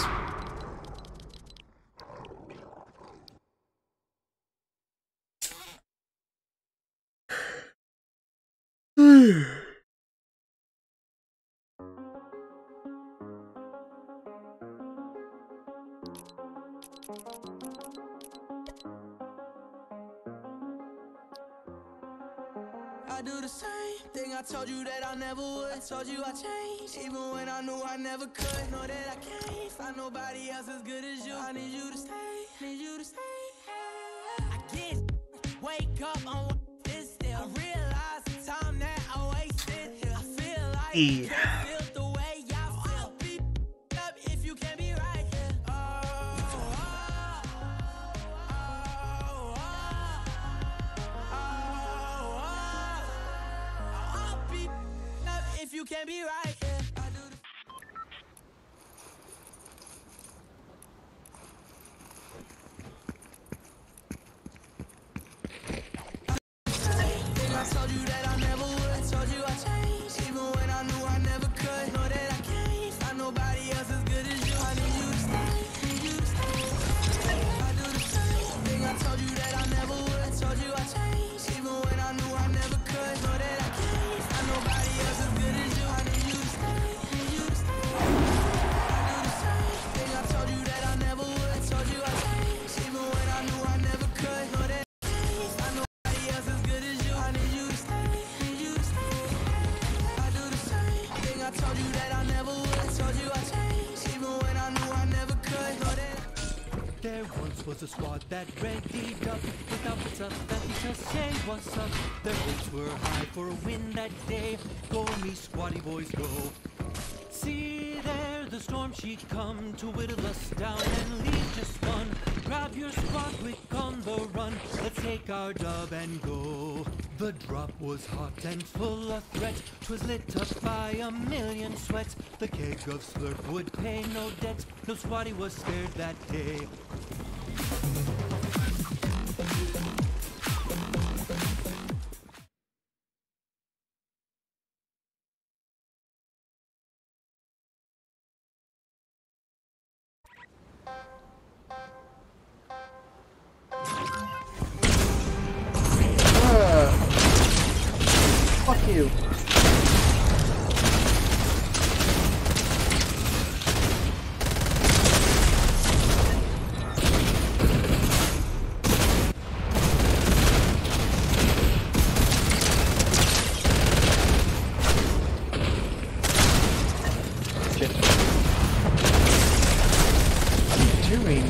I do the same thing I told you that I never would. I told you I changed, even when I knew I never could. Know that I can't find nobody else as good as you. I need you to stay, need you to stay. I get wake up on this still. I realize the time that I wasted here. I feel like Yeah. I feel the way y'all feel. I'll be up if you can be right here. Oh, oh, oh, oh, oh, oh. you can't be right. Yeah, I do the I told you that I never would. Told you I changed, even when I knew I never could. Know that I can't find nobody else as good as you. I need you to stay, need you to stay. I do the same thing. I told you that I never would. Told you I changed, even when I knew I never could. Know that I can't find nobody else as good as you. I need you to stay, need you to stay. I do the same thing. I told you that I never would. Told you I changed, even when I knew I never could. Know that I can't find nobody else as good as you. I need you to stay, need you to stay. I do the same thing. I told you that I never would. Told you I changed, even when I knew I never could. Know that There once was a squad that readied up with outfits up that you just say what's up. Their hopes were high for a win that day. Go me squatty boys go. See there the storm she'd come to whittle us down and leave just one. Grab your squad quick on the run. Let's take our dub and go. The drop was hot and full of threat. 'Twas lit up by a million sweats. The keg of slurp would pay no debt. No squatty was scared that day. Uh, fuck you. Shit. What are you doing?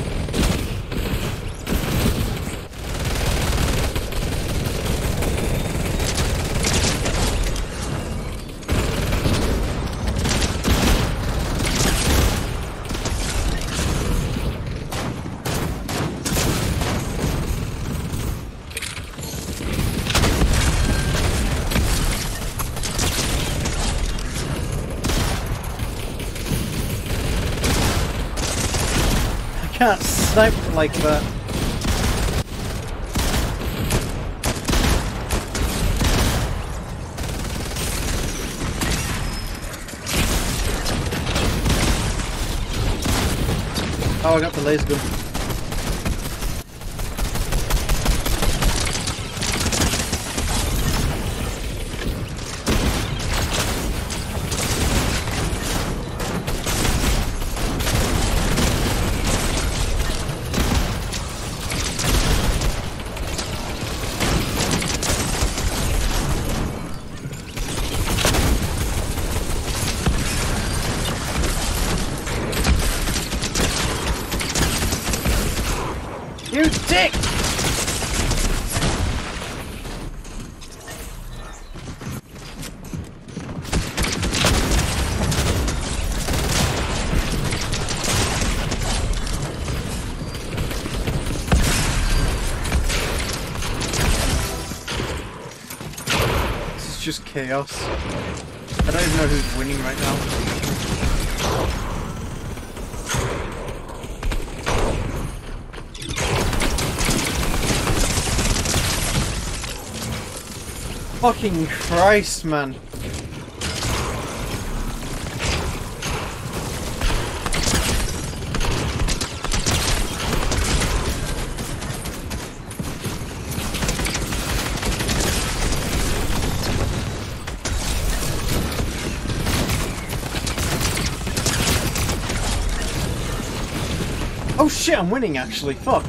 I can't snipe like that. Oh, I got the laser gun. You dick! This is just chaos. I don't even know who's winning right now. Fucking Christ, man. Oh shit, I'm winning actually. Fuck.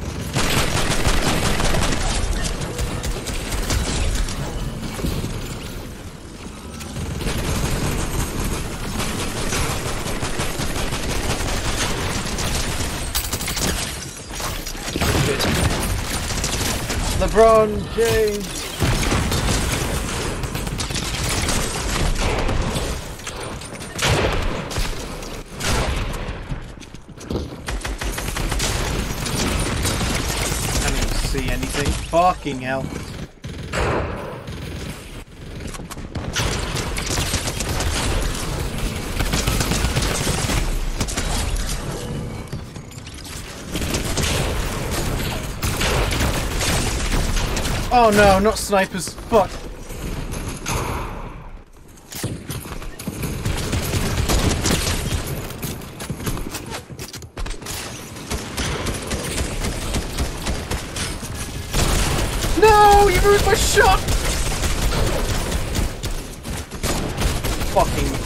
LeBron James. Can't even see anything. Fucking hell. Oh no, not snipers. Fuck. No, you ruined my shot. Fucking.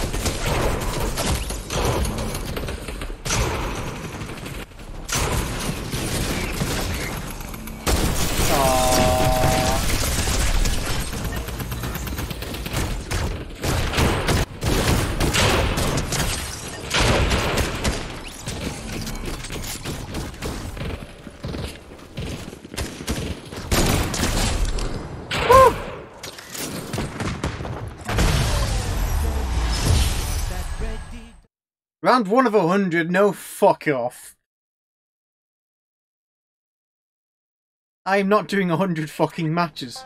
Round one of a hundred, no fuck off. I'm not doing a hundred fucking matches.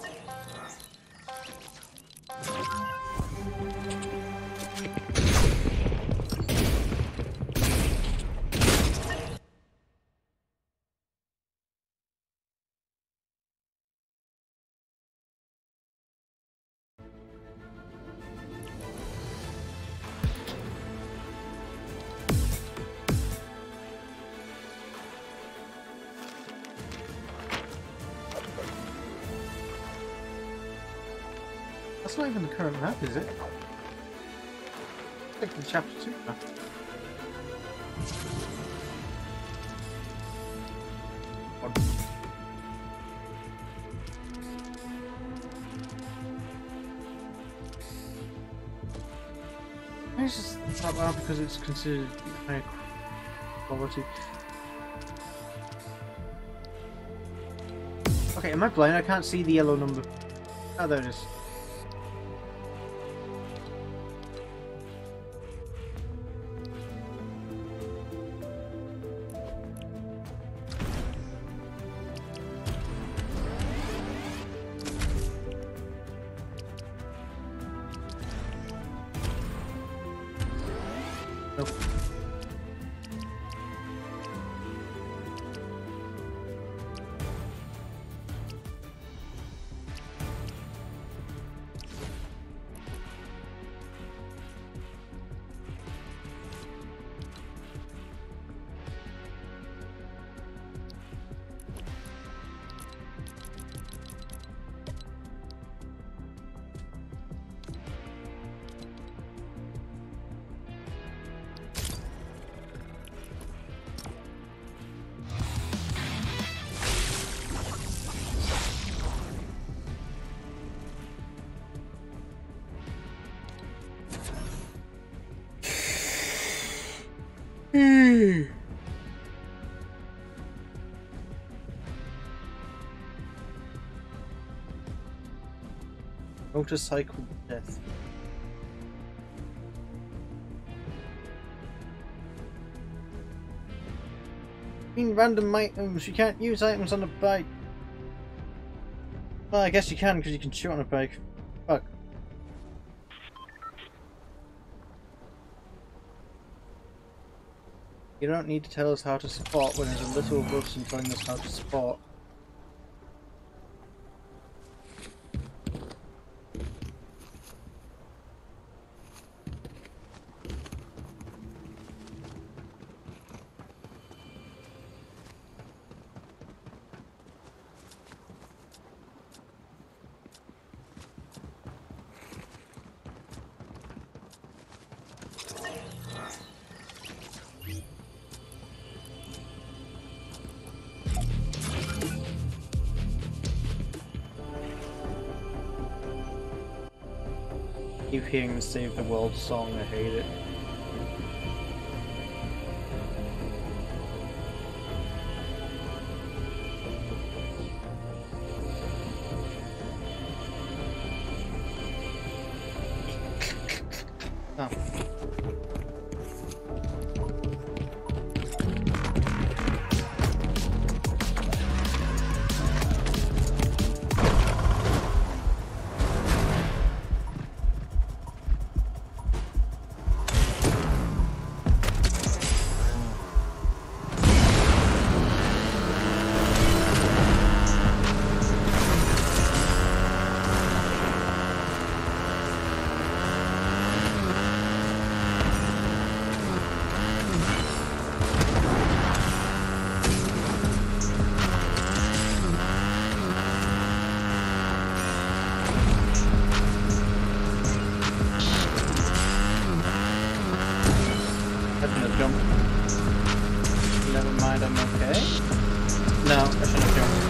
That's not even the current map, is it? I think the chapter two map. It's just that bad because it's considered high quality. Okay, am I blind? I can't see the yellow number. Oh, there it is. Nope. Motorcycle death. I mean, random items. You can't use items on a bike. Well, I guess you can because you can shoot on a bike. Fuck. You don't need to tell us how to spot when there's a little button telling us how to spot. Keep hearing the Save the World song, I hate it. Oh. jumped. Never mind, I'm okay. No, I shouldn't have jumped.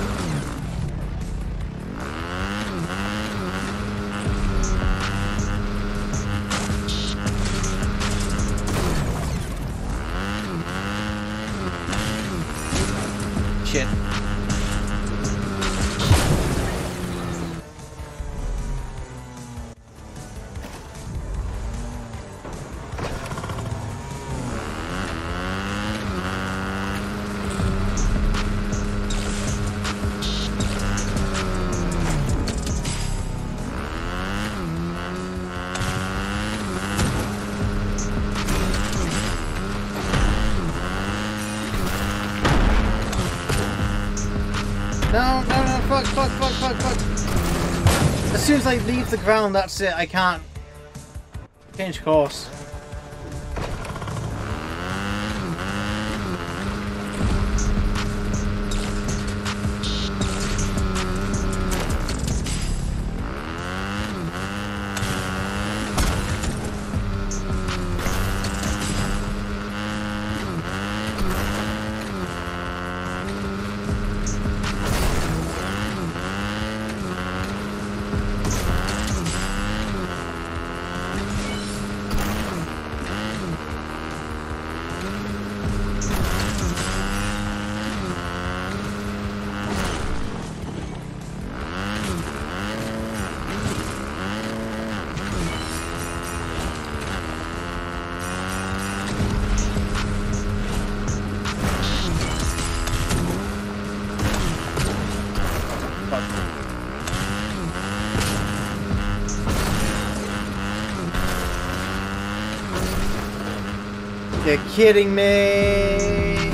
Shit. No, no, no, fuck, fuck, fuck, fuck, fuck. As soon as I leave the ground, that's it. I can't change course. You're kidding me!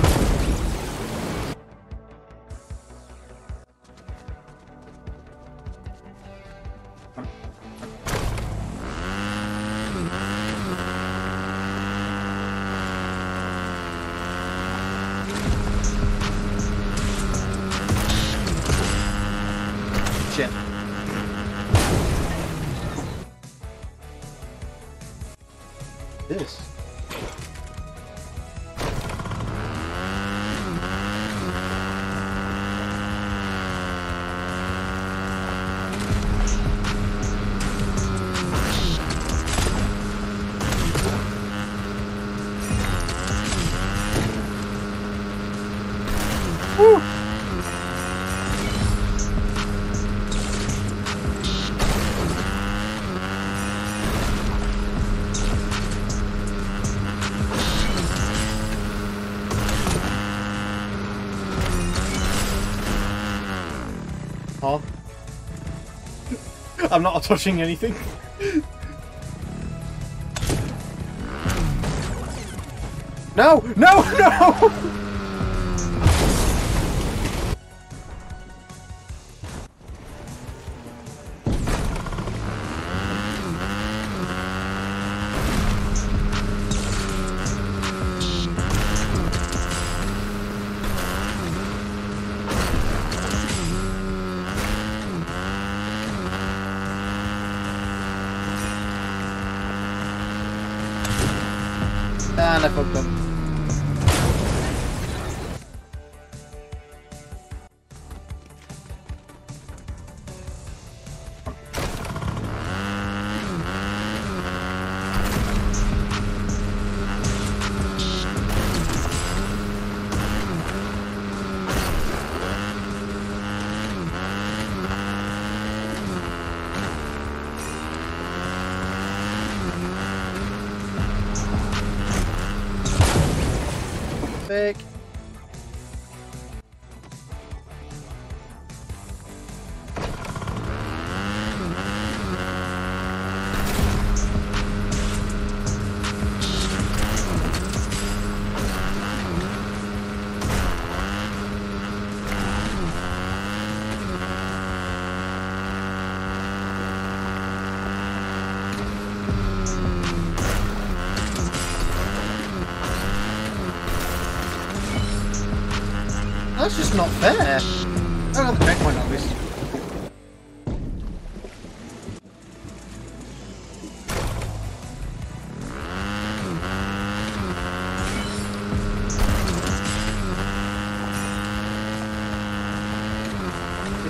Shit. This. Woo! Oh. I'm not touching anything. No! No! No! And I fucked up. Fake. That's just not fair. I got the checkpoint at least.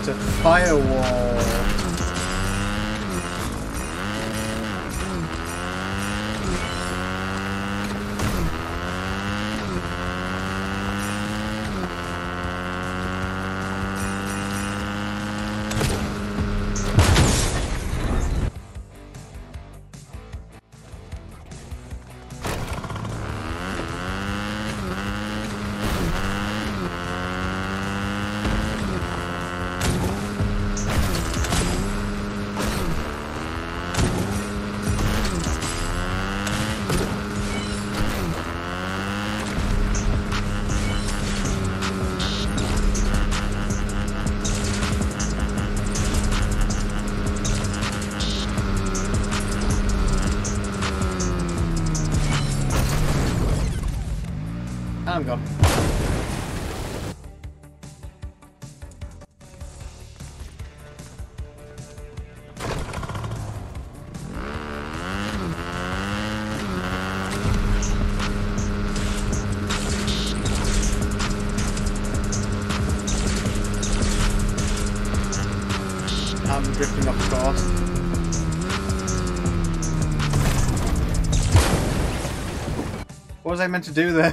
a firewall. I'm gone. I'm drifting off course. What was I meant to do there?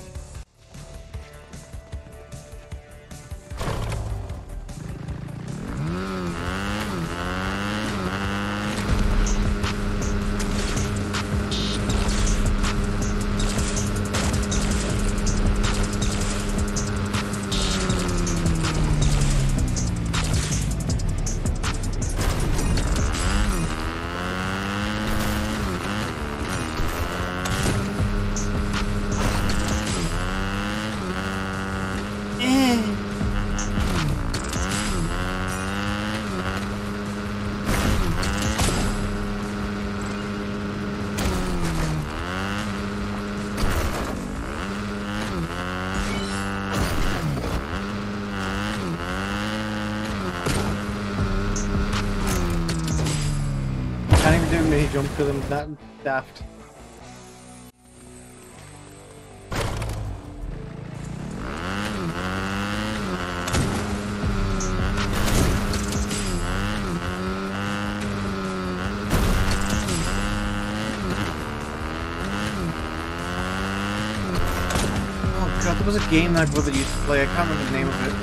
Can't even do a mini jump because I'm that daft. Oh god, there was a game that my brother used to play, I can't remember the name of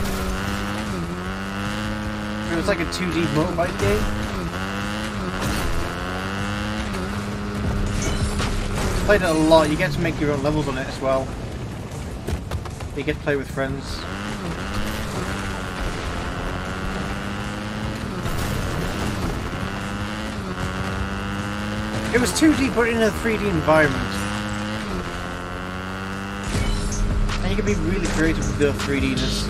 it. It was like a two D motorbike game. Played it a lot. You get to make your own levels on it as well. You get to play with friends. It was two D but in a three D environment. And you can be really creative with the three D-ness.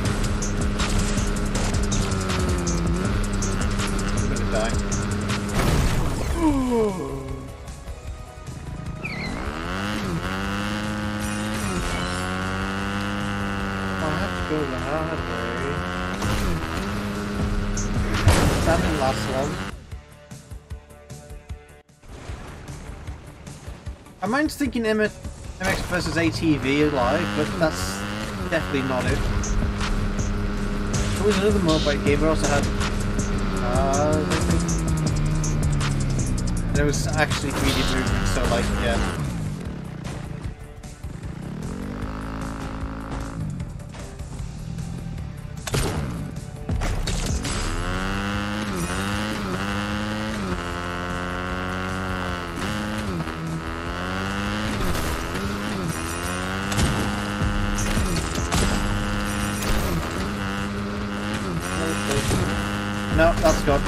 I'm gonna die. Go the hard way. That didn't last long. I mind thinking M X versus A T V live, but that's definitely not it. There was another motorbike game, but also had uh, and it was actually three D movement, so like, yeah. No, that's gone.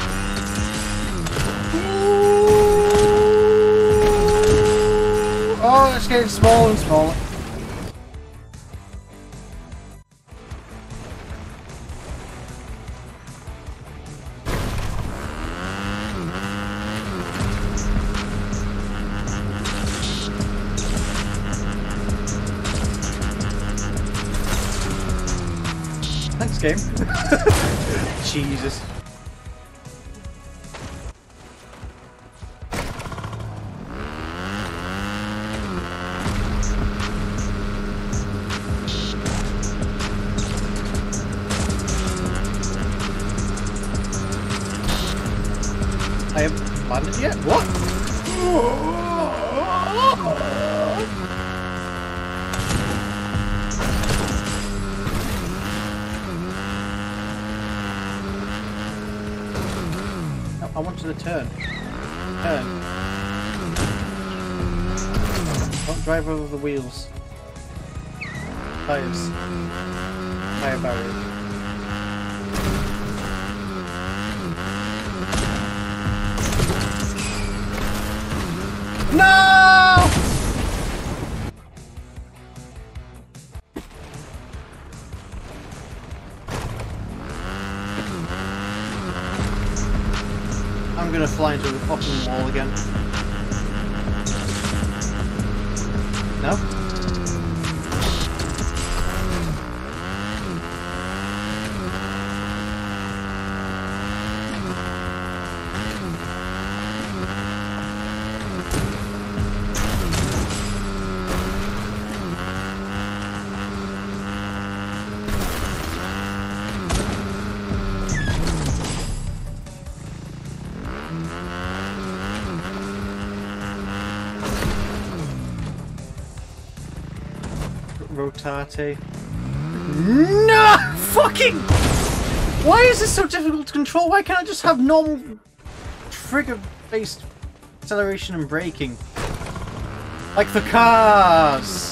Oh, it's getting smaller and smaller. Thanks, game. Jesus. landed yet? What? No, I want you to turn. Turn. Don't drive over the wheels. Tires. Tire barrier. No! I'm gonna fly into the fucking wall again. No? Rotate. No! Fucking! Why is this so difficult to control? Why can't I just have normal trigger-based acceleration and braking? Like the cars!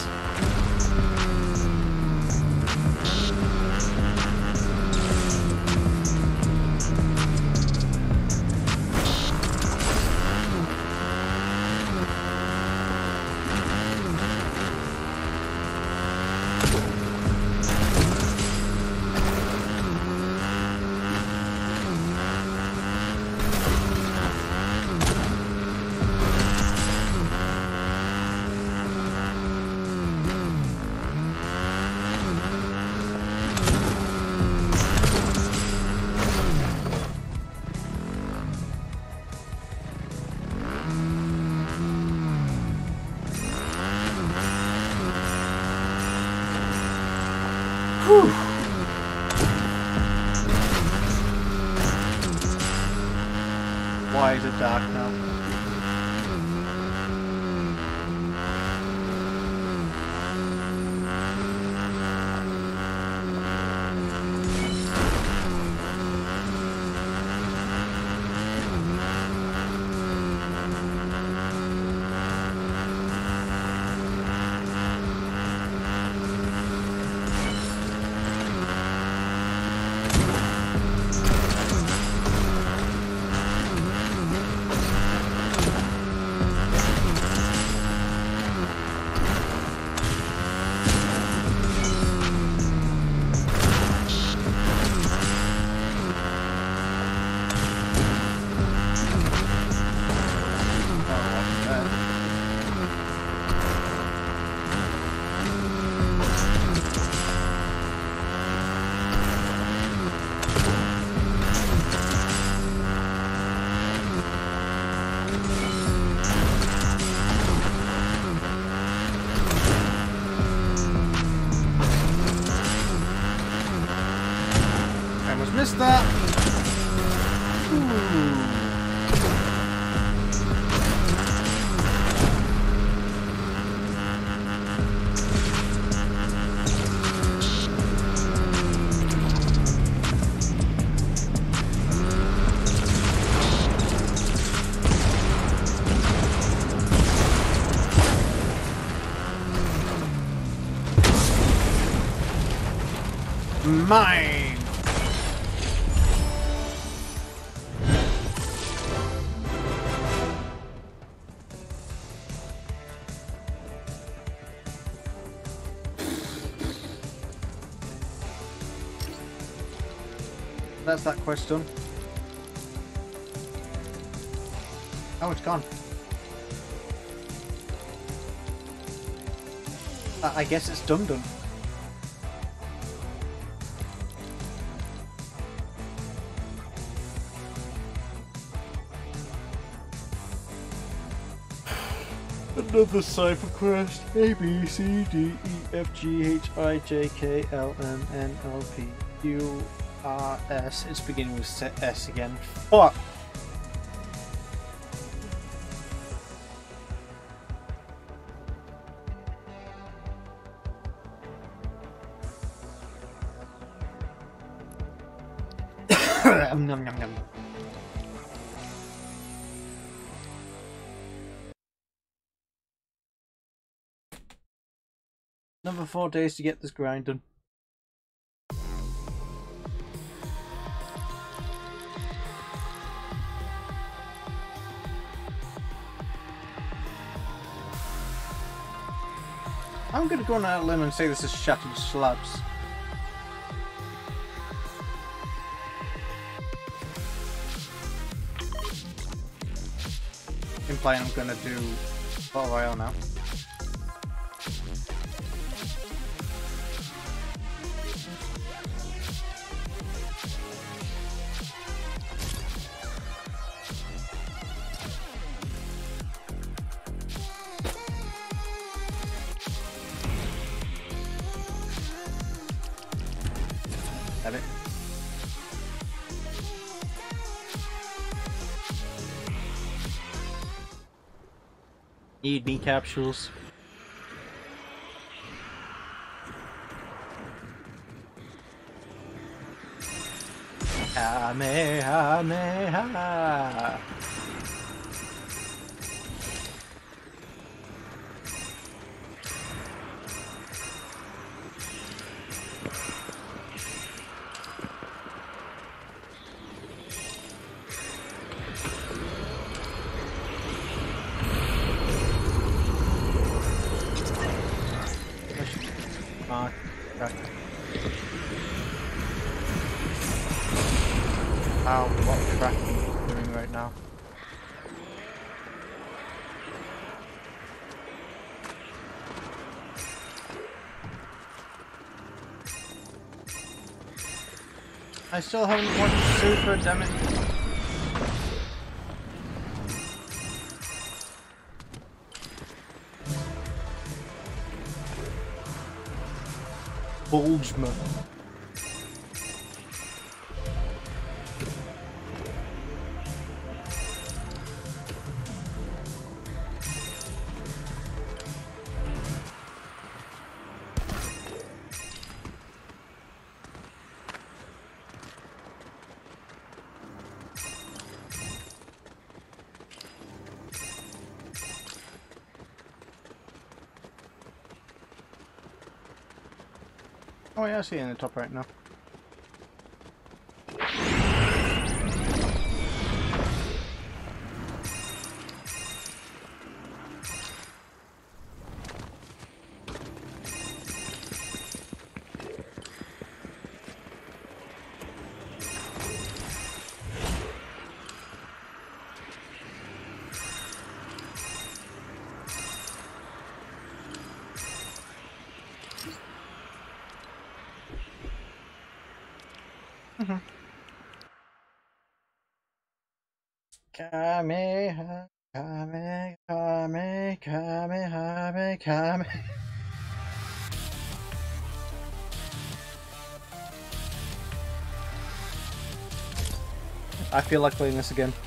Why is it dark now? Missed that. Ooh. Mine. That's that quest done. Oh, it's gone. I, I guess it's done done. Another cipher quest. A, B, C, D, E, F, G, H, I, J, K, L, M, N, L, P, Q, R, S. It's beginning with S again. Fuck! Nom, nom, nom. Another four days to get this grind done. I'm gonna go on out a limb and say this is Shattered Slabs. Implying I'm gonna do Battle Royale now. Have it. Need me capsules. Kamehameha. Uh, okay. How, what track are you doing right now? I still haven't watched Super, damn it. Bulgema. Oh yeah, I see it in the top right now. Mm-hmm. Kameha, Kame, Kame, Kame, Kame. I feel like playing this again.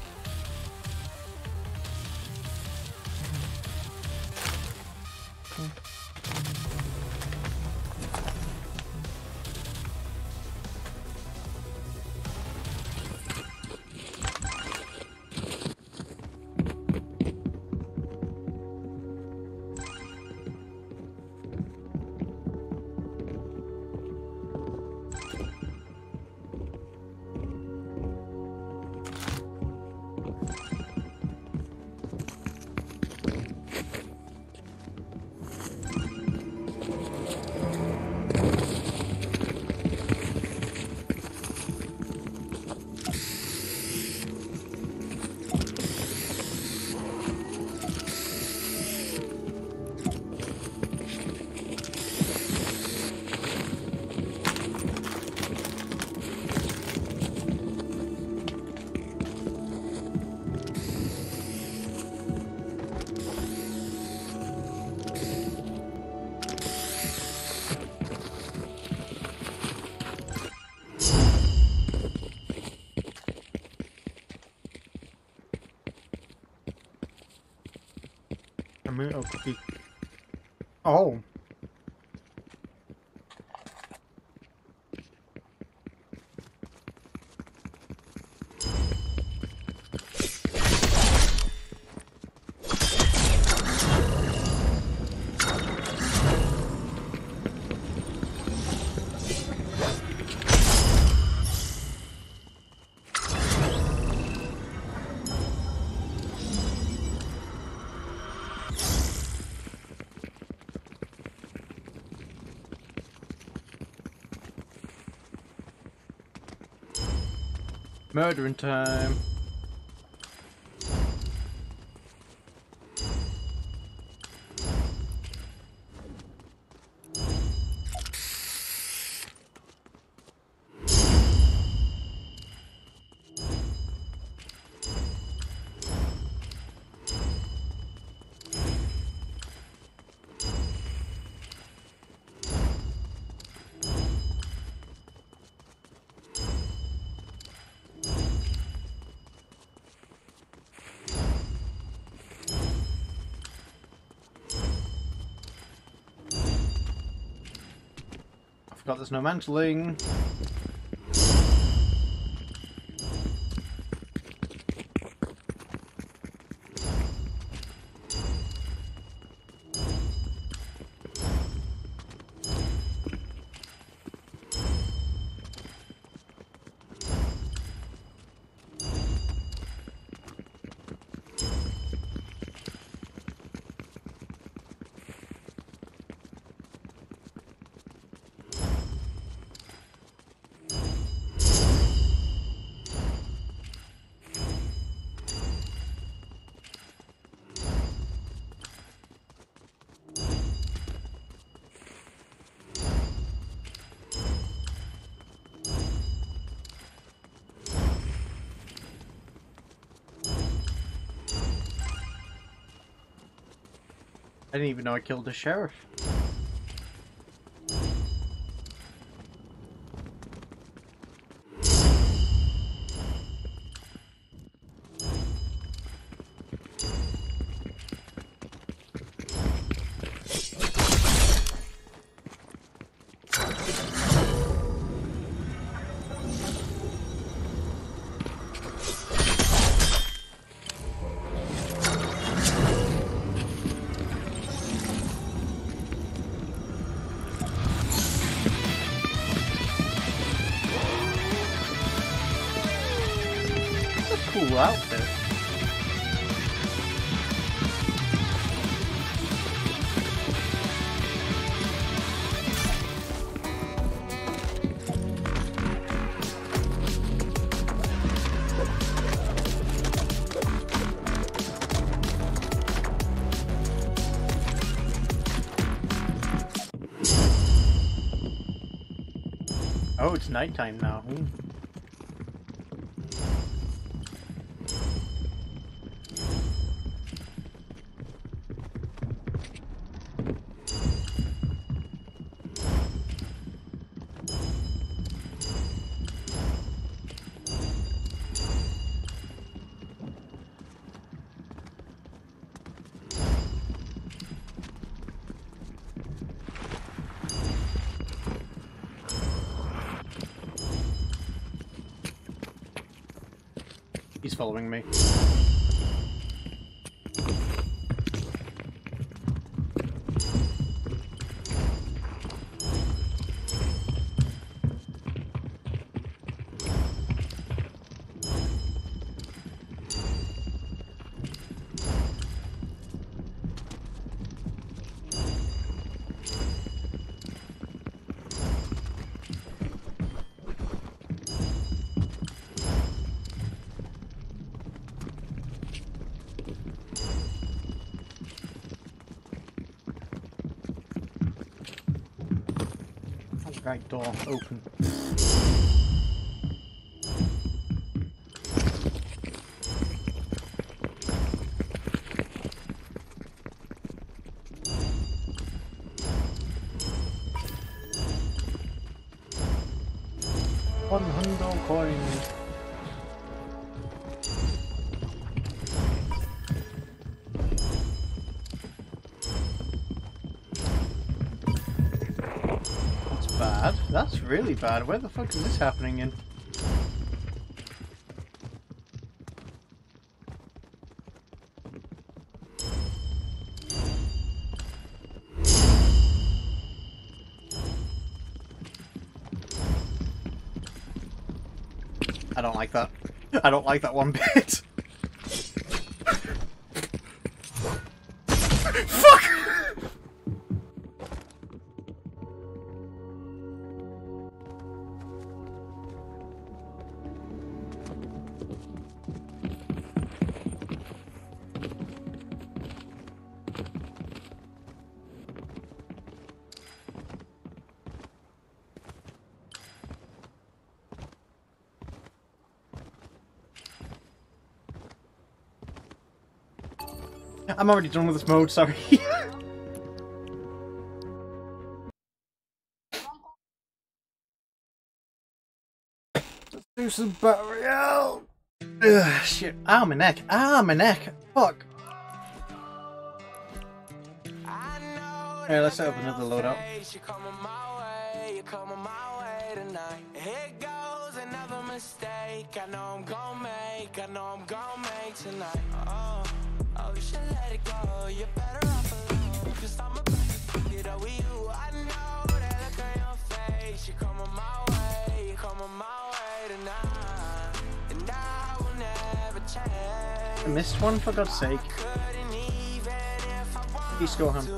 Okay. Oh. Murdering time. I forgot there's no mantling. I didn't even know I killed the sheriff. Cool outfit. Oh, it's nighttime now. Ooh. He's following me. Right door open. One hundred coins. Bad. That's really bad. Where the fuck is this happening in? I don't like that. I don't like that one bit. Fuck! I'm already done with this mode, sorry. Let's do some battle royale. Ugh, shit. Ah, my neck. Ah, my neck. Fuck. Alright, let's set up another loadout. I know I'm gon' make, I know I'm gon' make tonight. Oh, oh, you should let it go. You're better off alone. Cause I'm about to fuck it up with you. I know that look on your face. You're coming my way, you're coming my way tonight. And I will never change. I missed one, for God's sake. Please go home.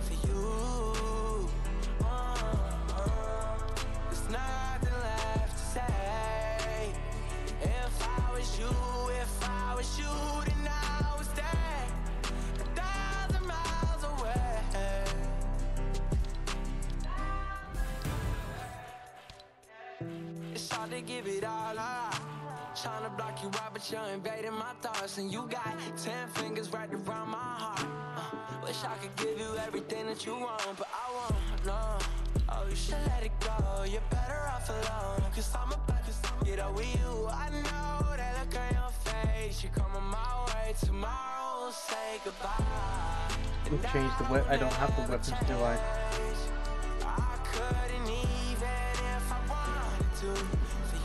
Give it all up. Trying to block you out, but you're invading my thoughts. And you got ten fingers right around my heart. uh, Wish I could give you everything that you want, but I won't, no. Oh, you should let it go. You're better off alone. Cause I'm about to get out with you. I know that look on your face. You're coming my way. Tomorrow we'll say goodbye. Didn't change the weapon. I don't have the weapons, do I? I couldn't even if I wanted to.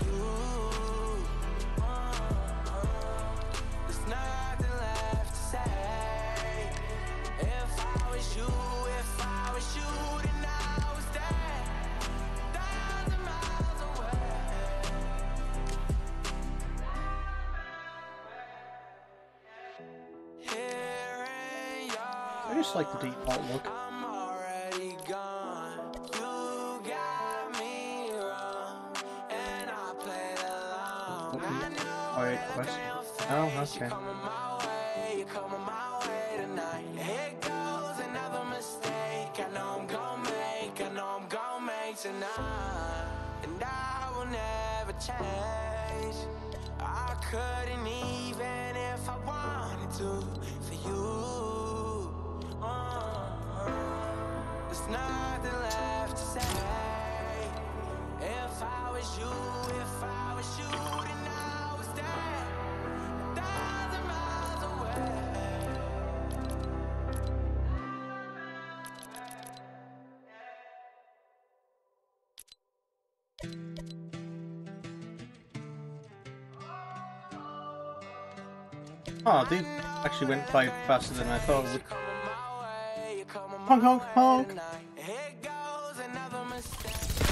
I just like the default look. I'm already gone. You got me wrong, and I played along. I know Alright, quest. Oh, okay. coming my way, you're coming my way tonight. Here goes another mistake. I know I'm gon' make, I know I'm gon' make tonight, and I will never change. I couldn't even if I wanted to for you. There's nothing left to say. If I was you, if I was you, then I was there, a thousand miles away. Oh, they actually went by faster than I thought it would. Honk, honk, honk. Here goes another mistake.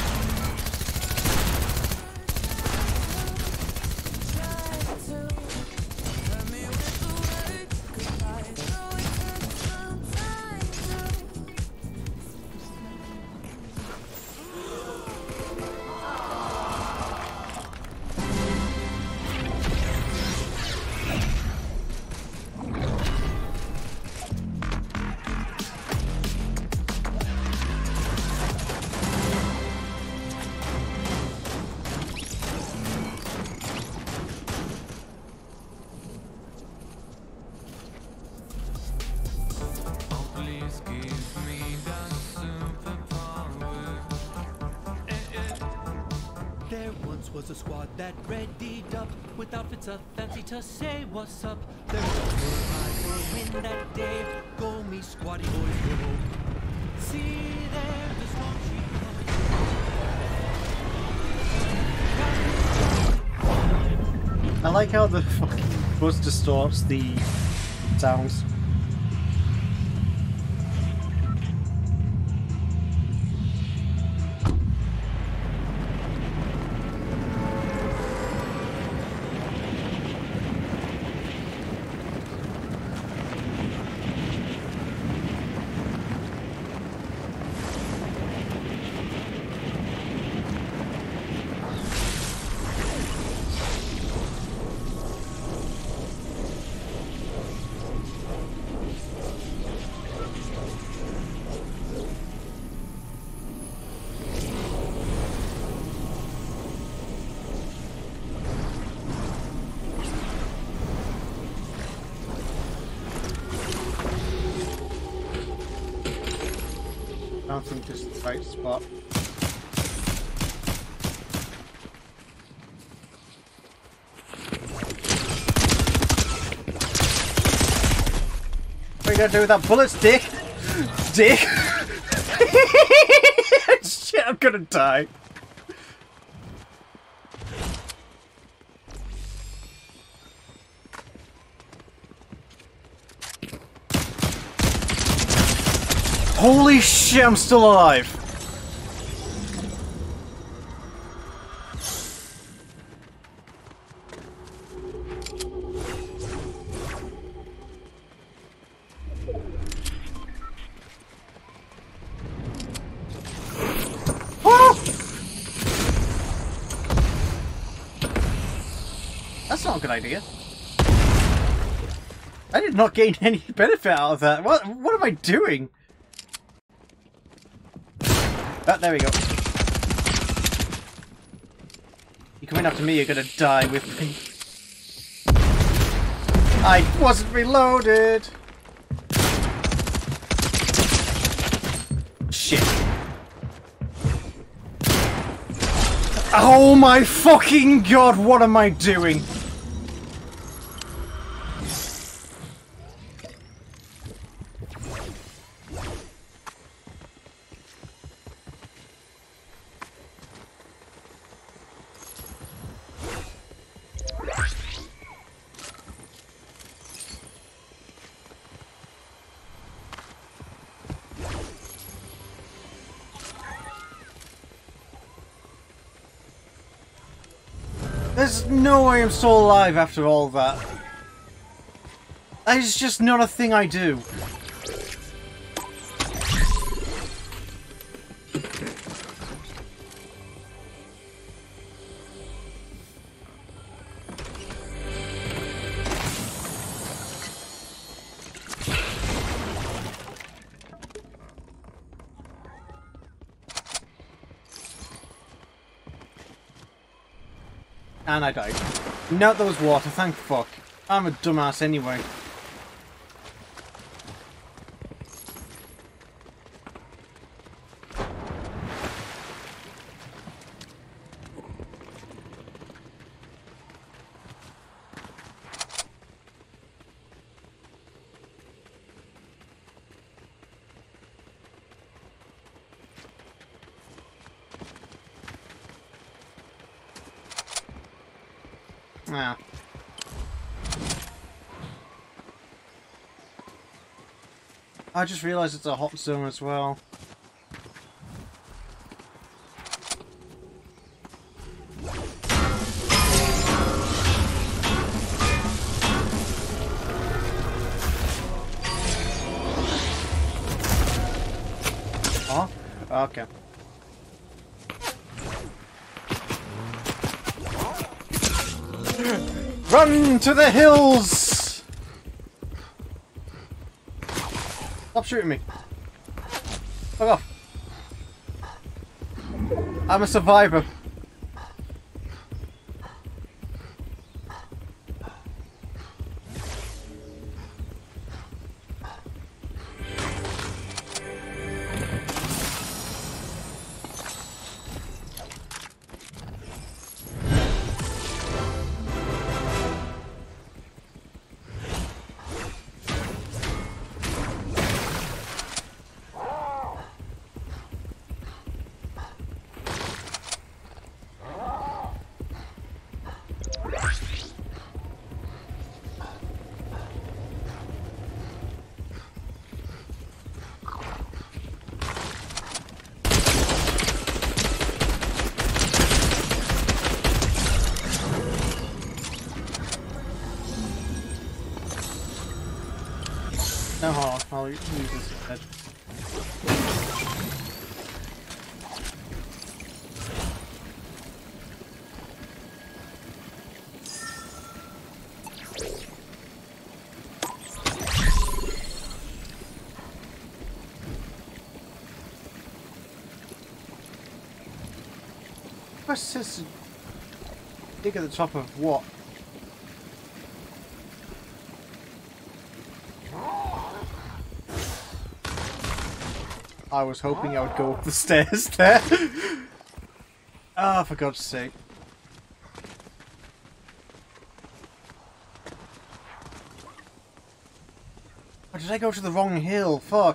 Was a squad that readied up with outfits so fancy to say what's up. There was high for a win that day. Go me squatty boys go. See there the smoke tree. I like how the fucking buzz distorts the sounds. don't think this is the right spot. What are you gonna do with that bullet, dick? Dick! Shit, I'm gonna die. Holy shit, I'm still alive! That's not a good idea. I did not gain any benefit out of that. What what am I doing? Oh, there we go. You're coming after me, you're gonna die with me. I wasn't reloaded! Shit. Oh my fucking god, what am I doing? There's no way I'm still alive after all that. That is just not a thing I do. And I died. No, there was water, thank fuck. I'm a dumbass anyway. Ah. I just realised it's a hot zone as well. Oh, okay. Run to the hills! Stop shooting me. Fuck off. I'm a survivor. No, I'll, I'll use this instead. What's this? Dig at the top of what? I was hoping I would go up the stairs there. Ah, oh, for God's sake. Oh, did I go to the wrong hill? Fuck.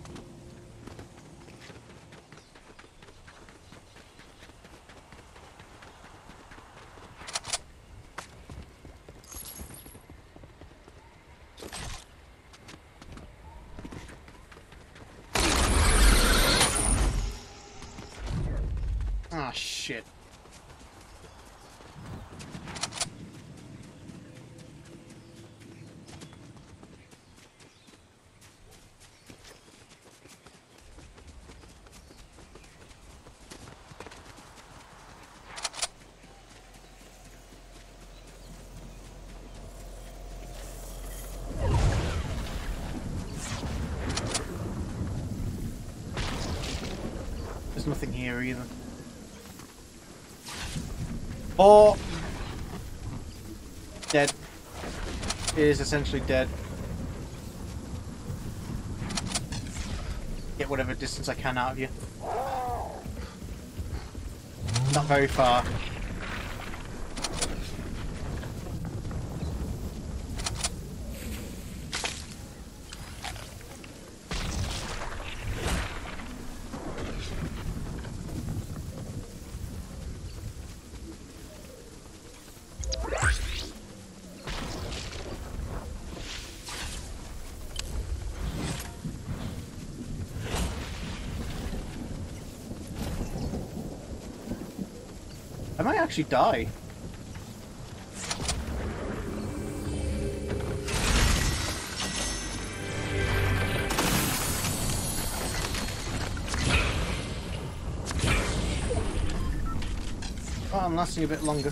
Ah, shit. There's nothing here either. Or dead. It is essentially dead. Get whatever distance I can out of you. Not very far. I might actually die. Oh, I'm lasting a bit longer.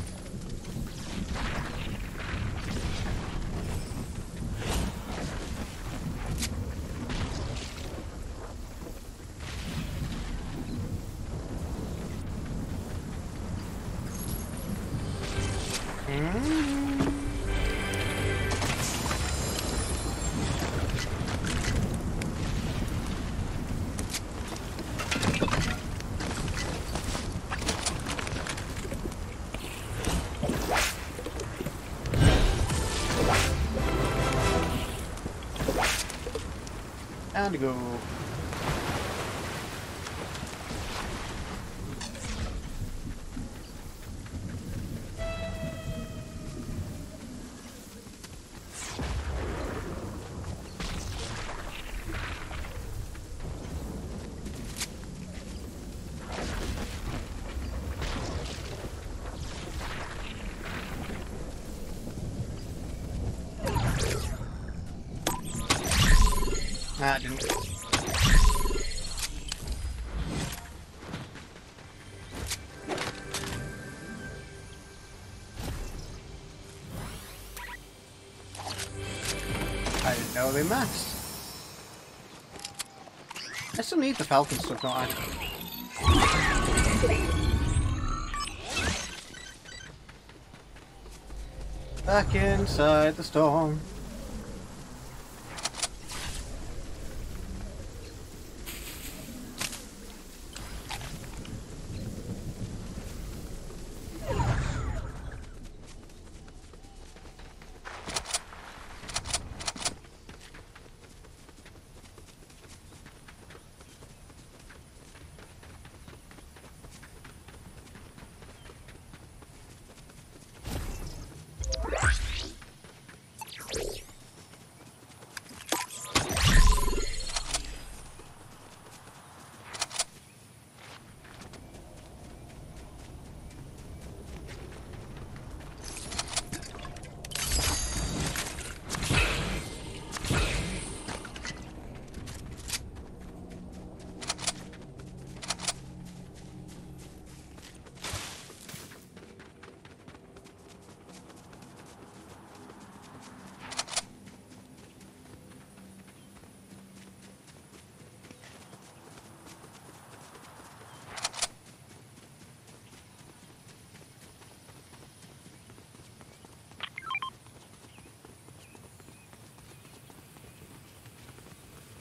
And go. Ah, it didn't. I didn't know they matched. I still need the Falcon stuff, don't I? Back inside the storm.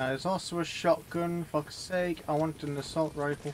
Uh, there's also a shotgun, for fuck's sake. I want an assault rifle.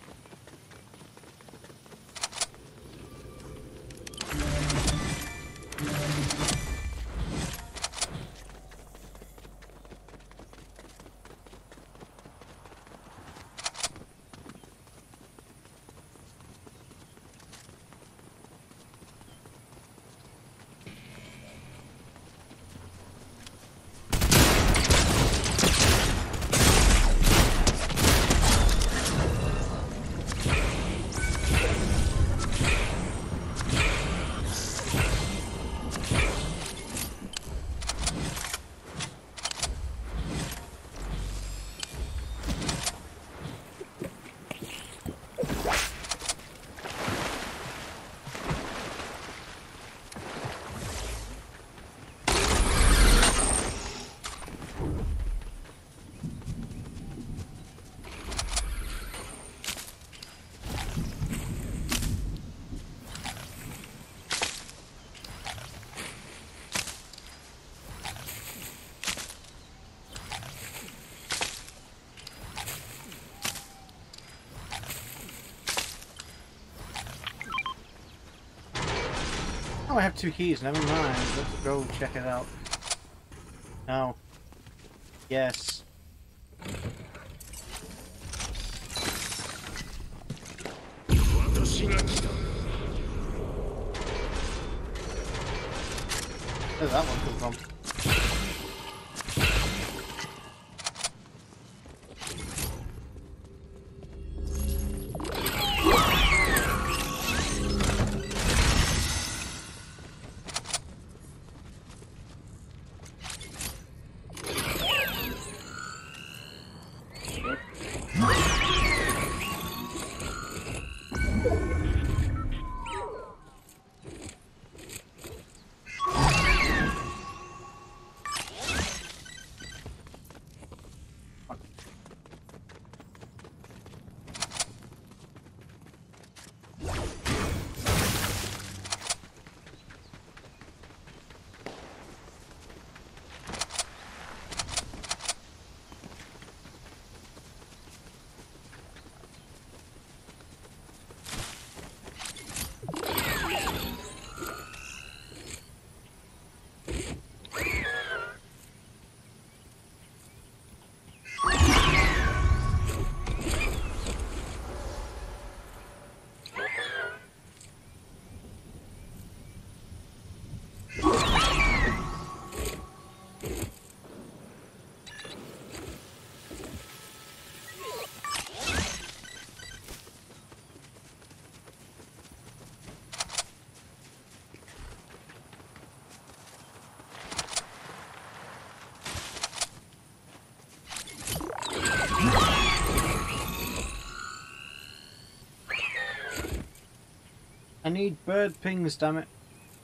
Oh, I have two keys. Never mind. Let's go check it out. No. Yes. Where's that one come from? I need bird pings, damn it.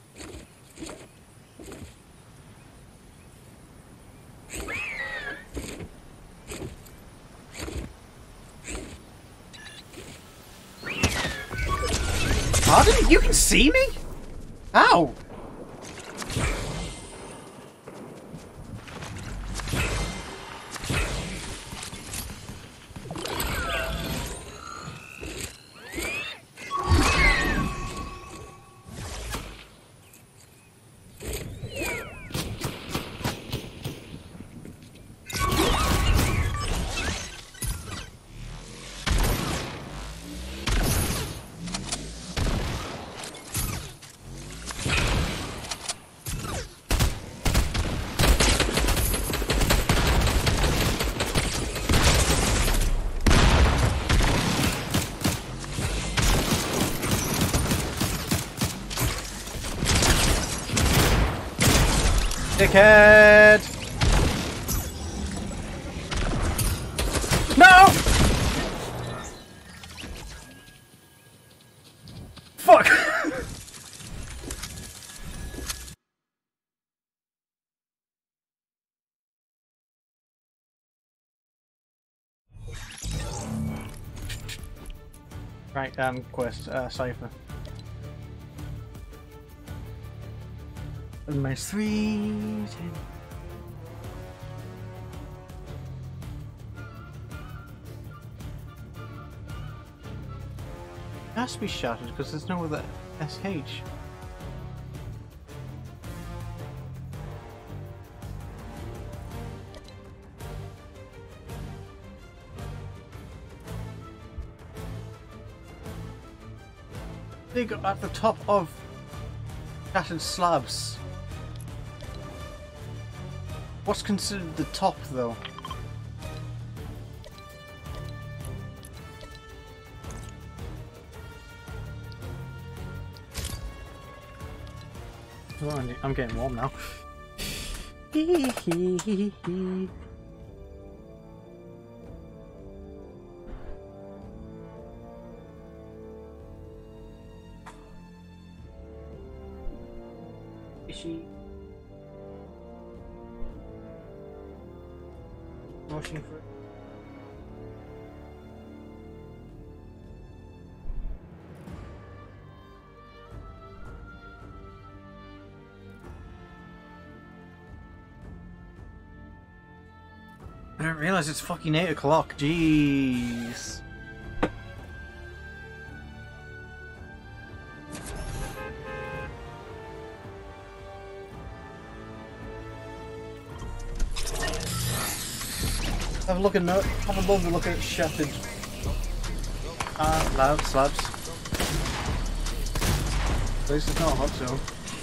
Pardon? You can see me? Ow! Dickhead! No! Fuck! Right, um, quest, uh, cipher. And my three. It has to be shattered because there's no other S H. They got at the top of shattered slabs. What's considered the top, though? Oh, I'm getting warm now. Is she motioning for it? I didn't realize it's fucking eight o'clock. Jeez. Have a look at no have a lovely look at shattered uh, slabs. slabs. At least it's not a hot zone.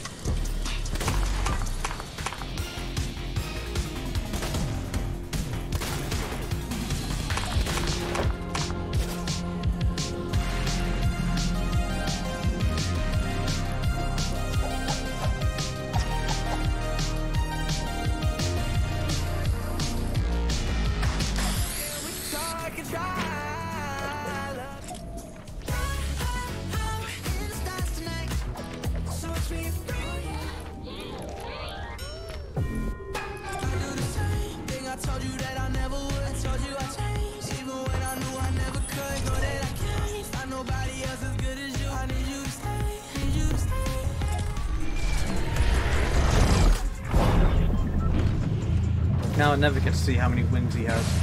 Now I never get to see how many wins he has.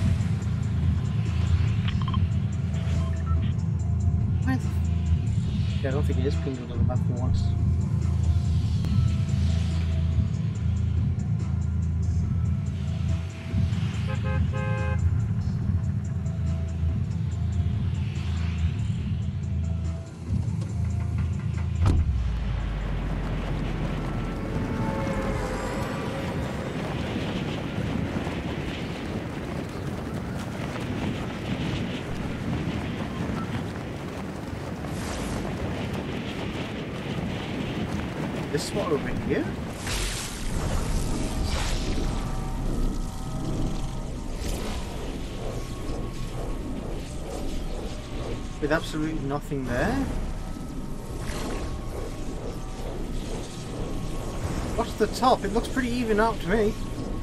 What? Yeah, I don't think he is pinged on the map for once. This spot over here? With absolutely nothing there? What's the top? It looks pretty even out to me.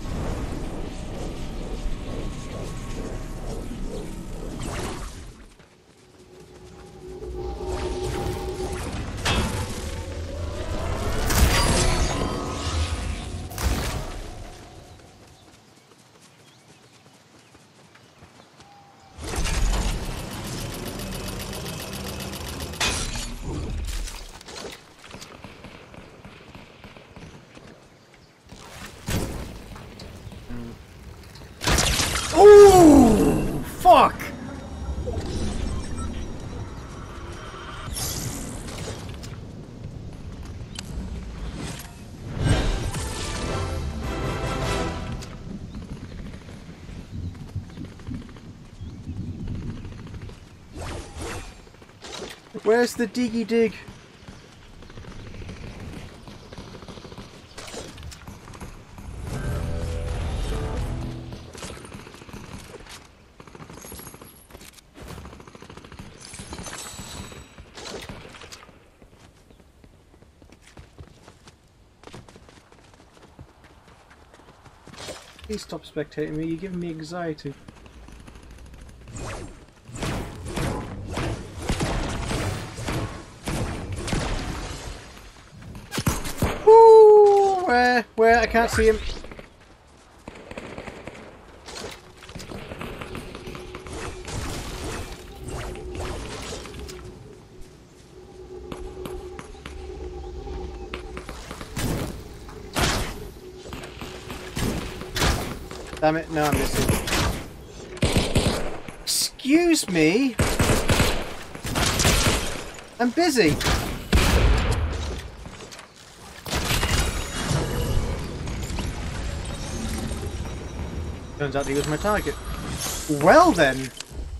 Oh, fuck! Where's the diggy dig? Please stop spectating me, you're giving me anxiety. Woo! Where? Where? I can't see him. Damn it, no, I'm missing. Excuse me? I'm busy. Turns out he was my target. Well then.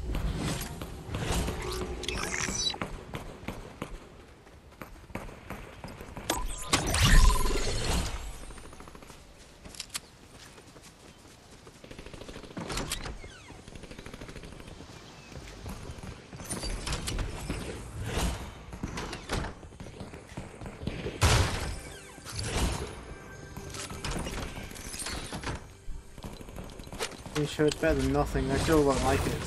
Pretty sure it's better than nothing. I still don't like it.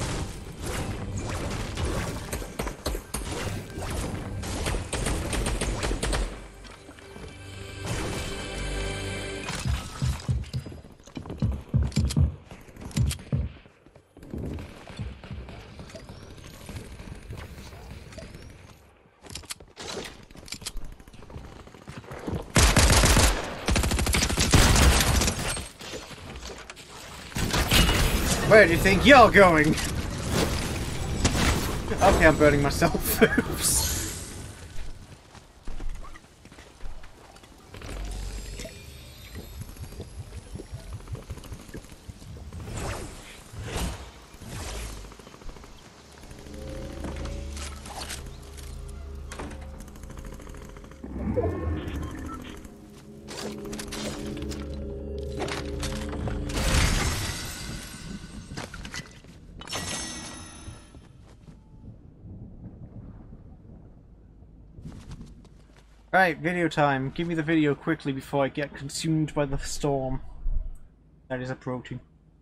Where do you think you're going? Okay, I'm burning myself. Oops. Right, video time. Give me the video quickly before I get consumed by the storm that is approaching.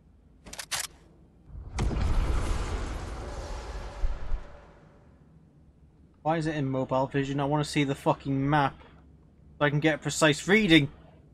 Why is it in mobile vision? I want to see the fucking map so I can get precise reading.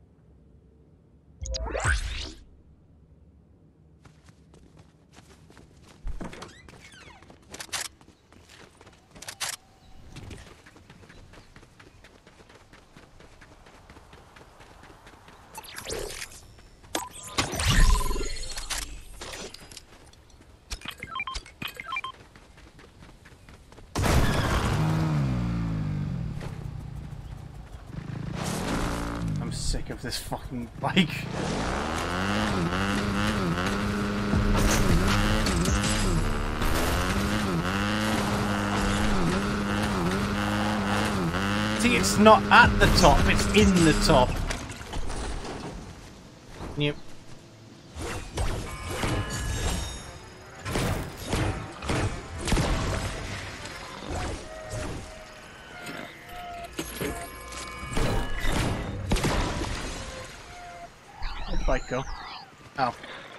I'm sick of this fucking bike. See, it's not at the top, it's in the top. Yep. Where'd the bike go? Oh.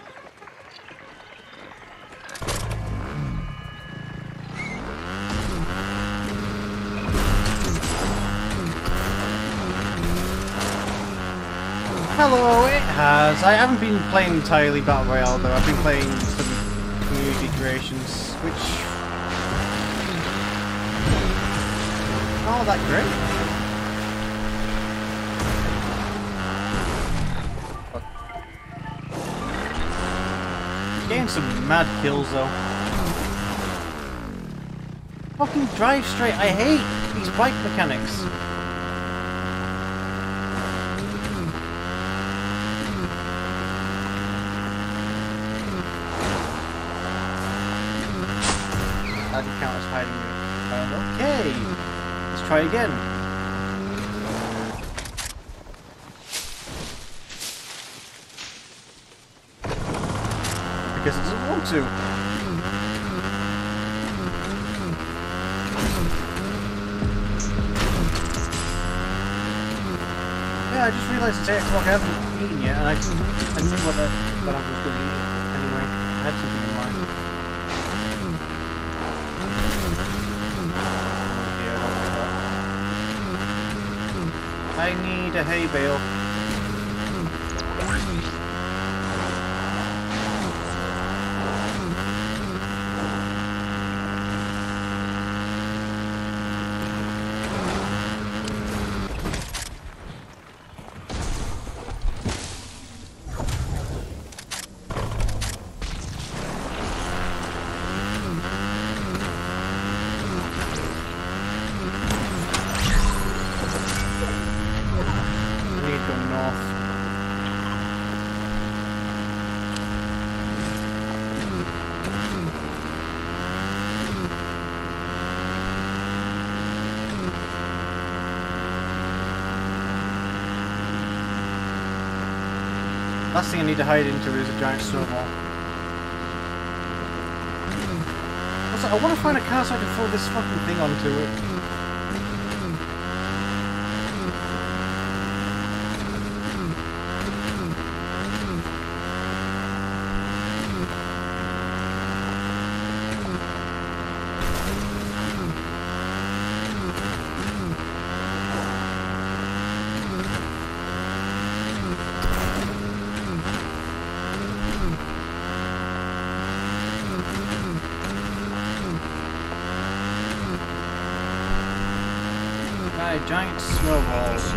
Hello, it has. I haven't been playing entirely Battle Royale though. I've been playing some community creations, which aren't that great. But getting some mad kills though. Fucking drive straight. I hate these bike mechanics. That can count as hiding it. Okay, let's try again. I guess it doesn't want to. Yeah, I just realised it's eight o'clock. I haven't eaten yet, and I, I knew what that, that I was going to eat anyway. I had something in mind. I need a hay bale. Last thing I need to hide into is a giant snowball. Also, I want to find a car so I can throw this fucking thing onto it. Right, giant snowballs.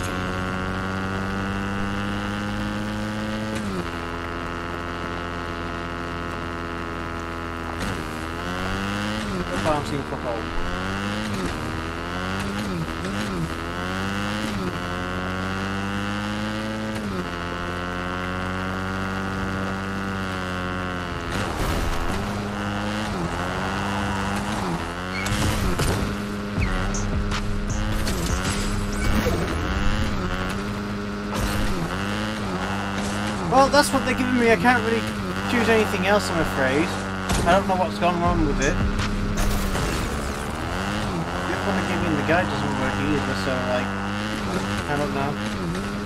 The bouncing for home. Well, that's what they're giving me. I can't really choose anything else, I'm afraid. I don't know what's gone wrong with it. The one they gave me in the guide doesn't work either, so, like, I don't know.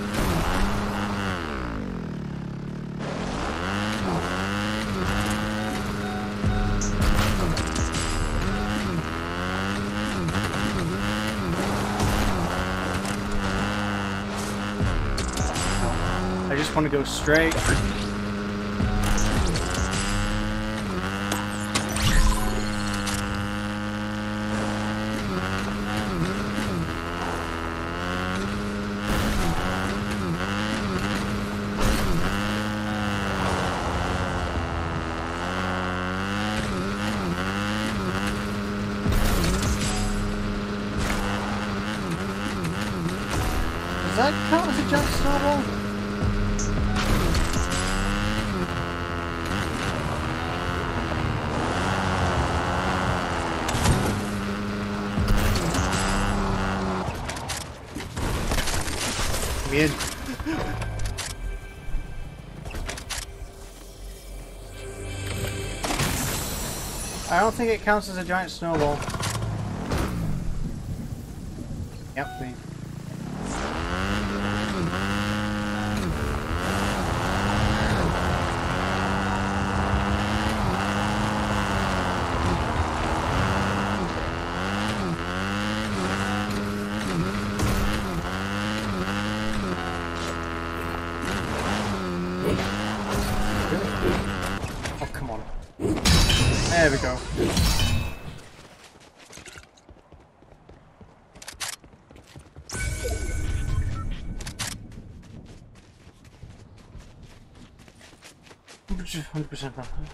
I just want to go straight. Does that count as a giant snowball? In. I don't think it counts as a giant snowball. Yep, please. Oh, come on. There we go. one hundred percent.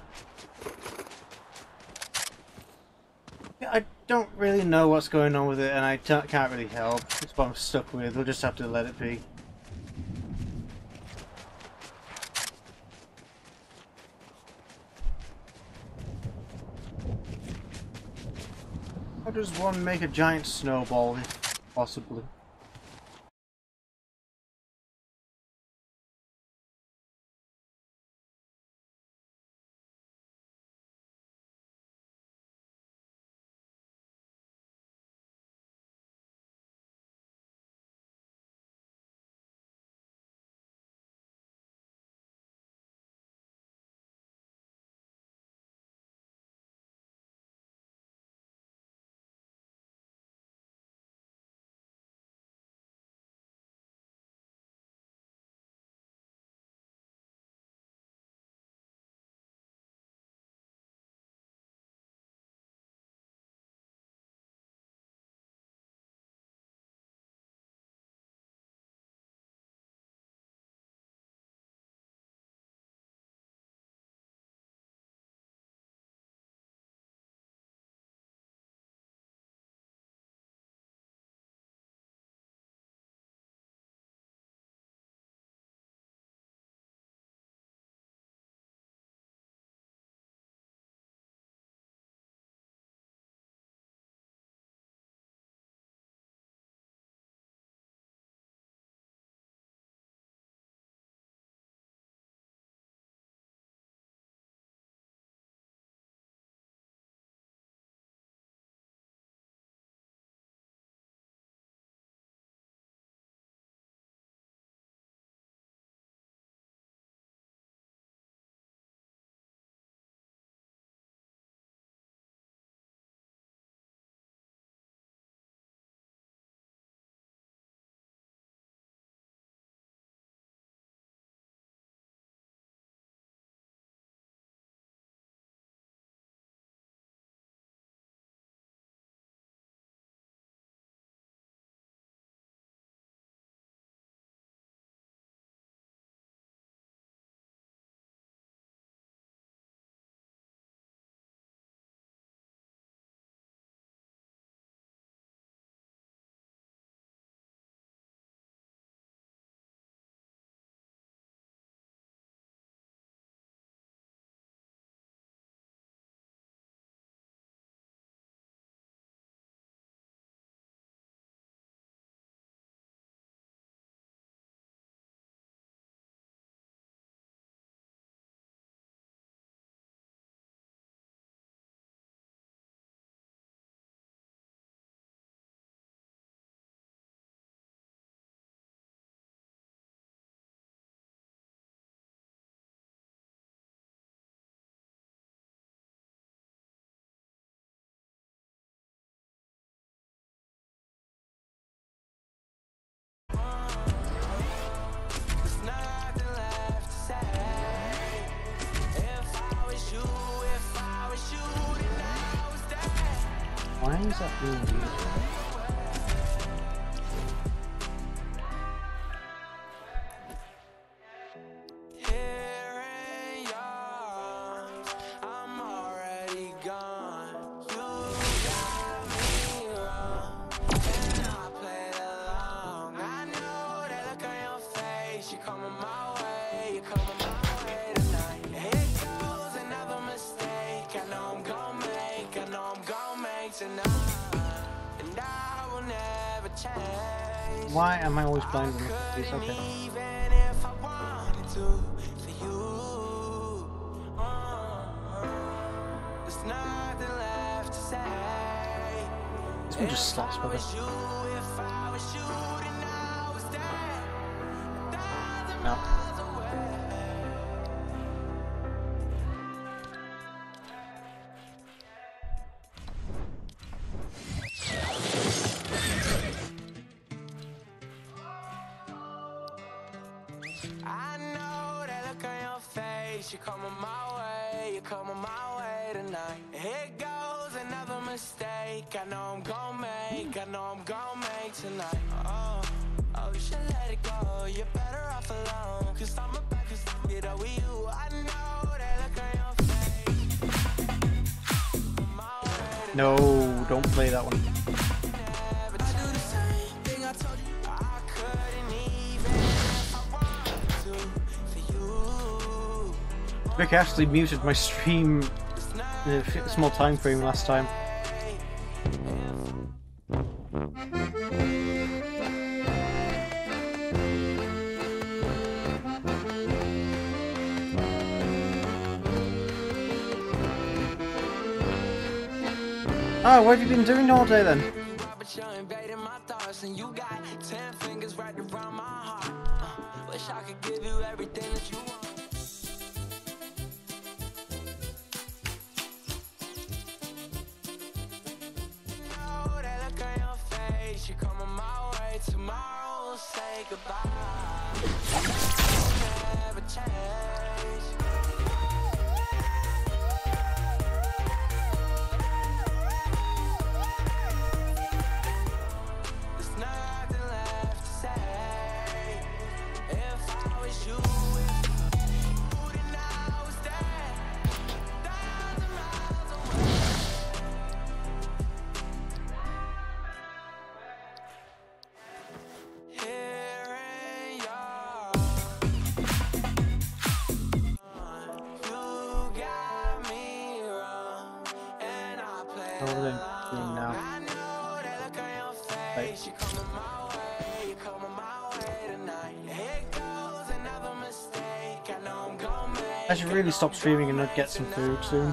Yeah, I don't really know what's going on with it, and I can't really help. It's what I'm stuck with. We'll just have to let it be. How does one make a giant snowball, if possibly? Why is that being used? Why am I always blind when it's okay? This one just slaps better. No. I know that look on your face. You're coming my way, you're coming my way tonight. Here goes another mistake. I know I'm gon' make, I know I'm gon' make tonight. Oh, oh, you should let it go. You're better off alone. Cause I'm about to stop it over you. I know that look on your face. My way tonight. No, don't play that one. Vic actually muted my stream in a small time frame last time. Oh, what have you been doing all day then? Wish I could give you everything that you want. You're coming my way tomorrow, we'll say goodbye. Never change. There's nothing left to say. If I was you, if you then I was there, thousand miles away. What are they doing now? Right. I should really stop streaming and get some food soon.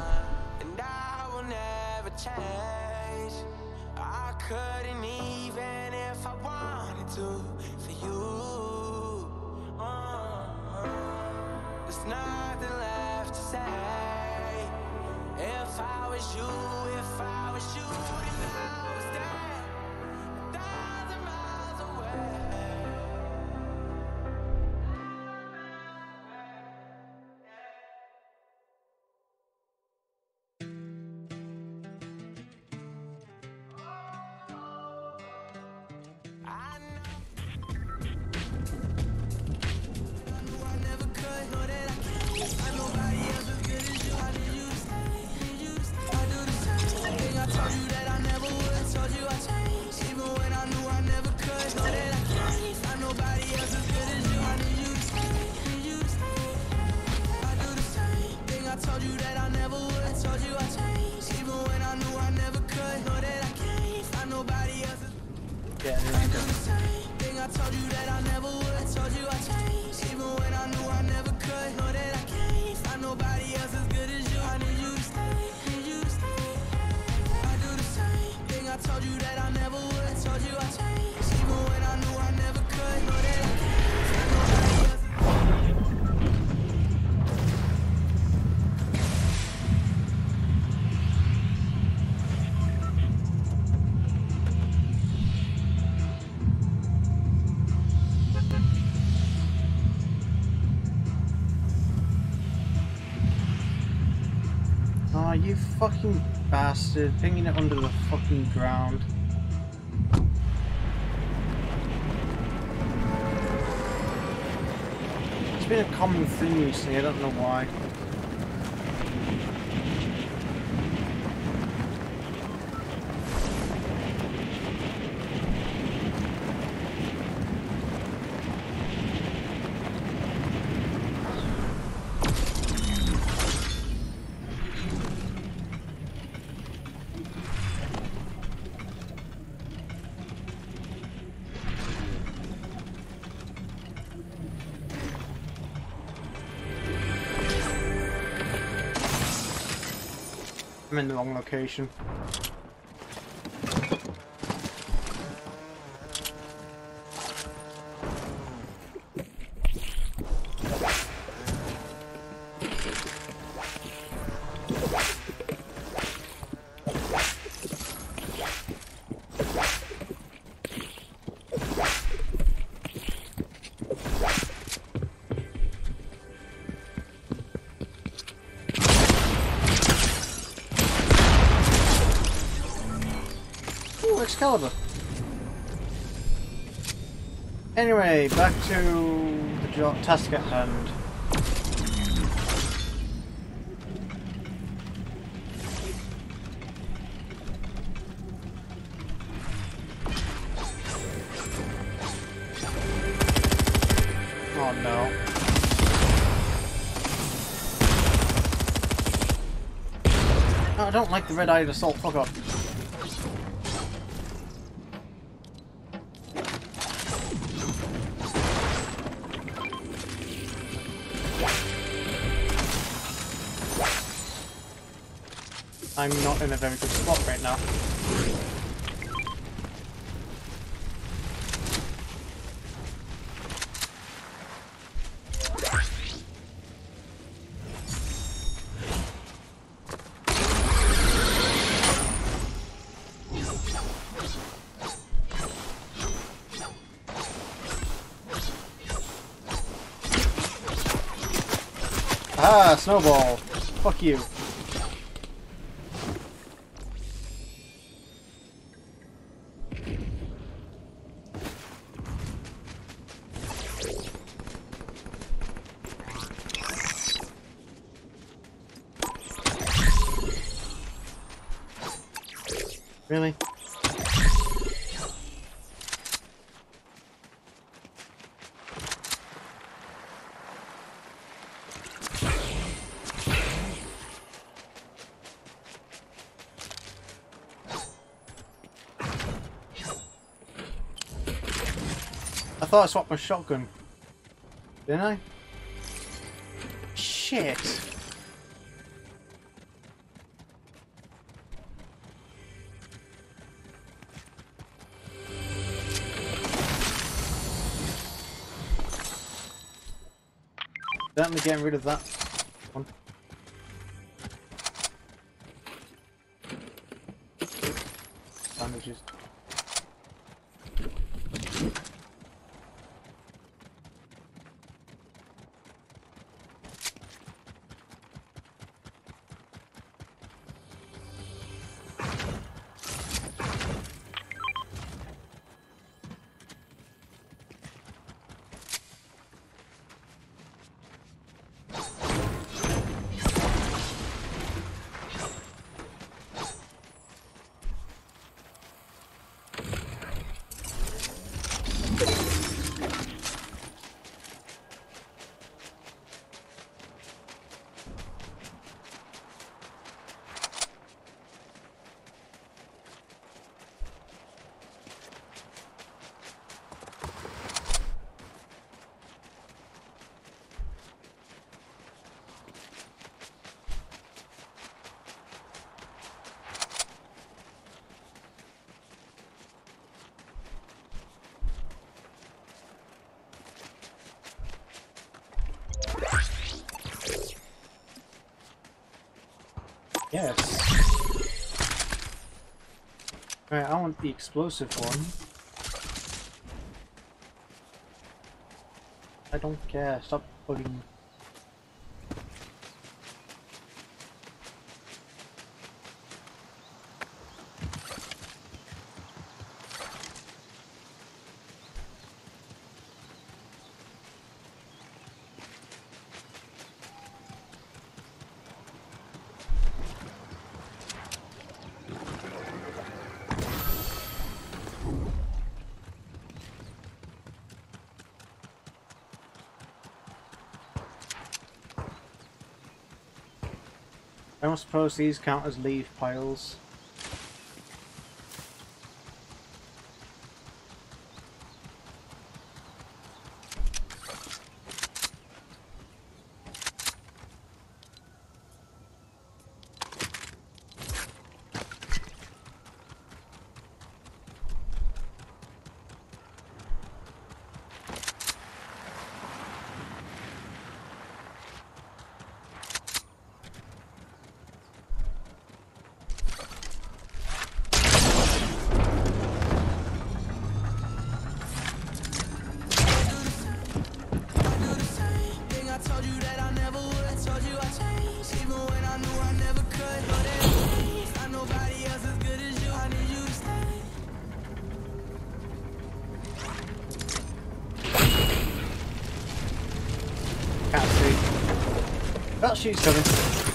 Oh, you fucking bastard. Pinging it under the fucking ground. It's been a common thing recently, I don't know why. I'm in the wrong location. Excalibur. Anyway, back to the job task at hand. Oh no. Oh, I don't like the red-eyed assault. Fuck off. I'm not in a very good spot right now. Ah, snowball! Fuck you. Really? I thought I swapped my shotgun. Didn't I? Shit. Definitely getting rid of that one. Bandages. Yes. Alright, I want the explosive one. I don't care. Stop putting. I don't suppose these count as leaf piles. Can't see. That shoot's coming.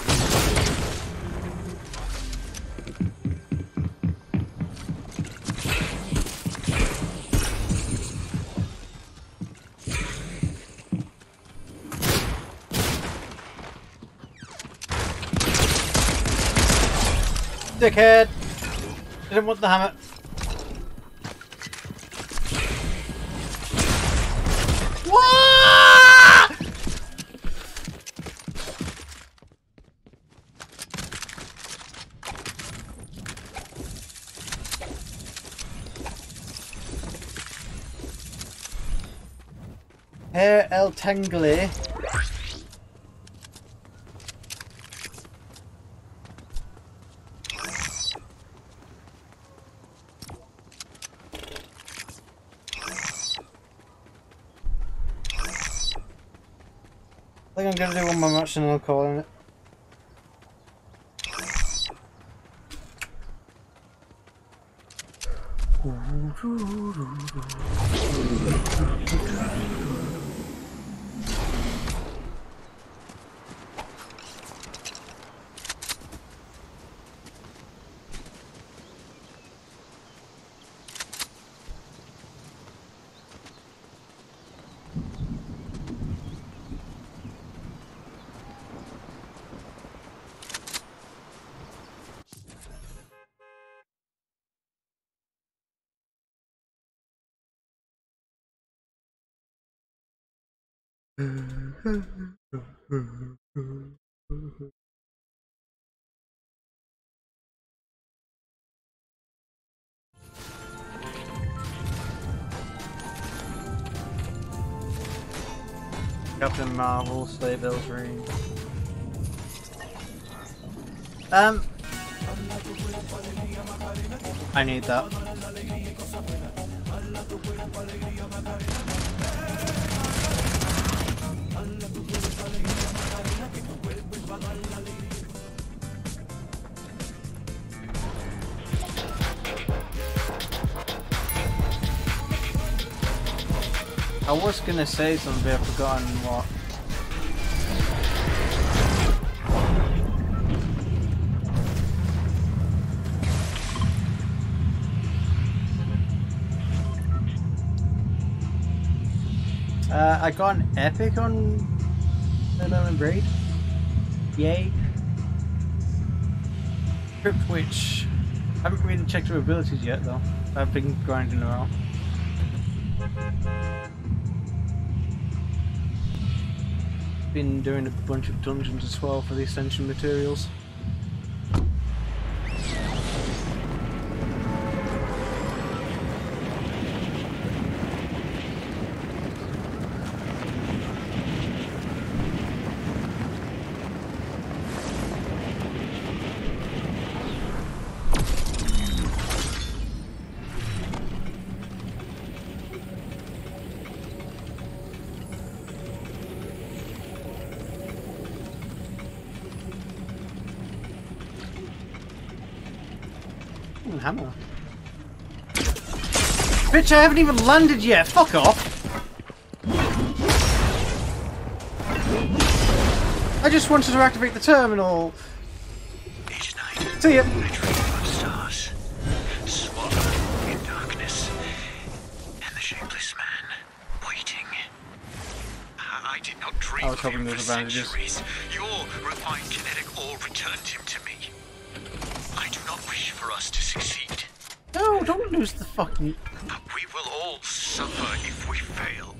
Dickhead! Didn't want the hammer. What? Hair El Tangle. I think I'm gonna do one more match and I'll call it. Captain Marvel, Slaybill's ring. Um, I need that. I was gonna say something, but I've forgotten what. Uh, I got an epic on Lemon Braid. Yay. Crypt Witch. I haven't really checked her abilities yet though. I've been grinding around. Been doing a bunch of dungeons as well for the Ascension materials. Hammer. Bitch, I haven't even landed yet. Fuck off. I just wanted to activate the terminal. Each night, See ya. I dream of stars, swallowed in darkness, and the shapeless man waiting. I, I did not dream I was of hoping him there for was advantages. centuries. Your refined kinetic ore returned him to me. I do not wish for us to succeed. No, don't lose the fucking... But we will all suffer if we fail.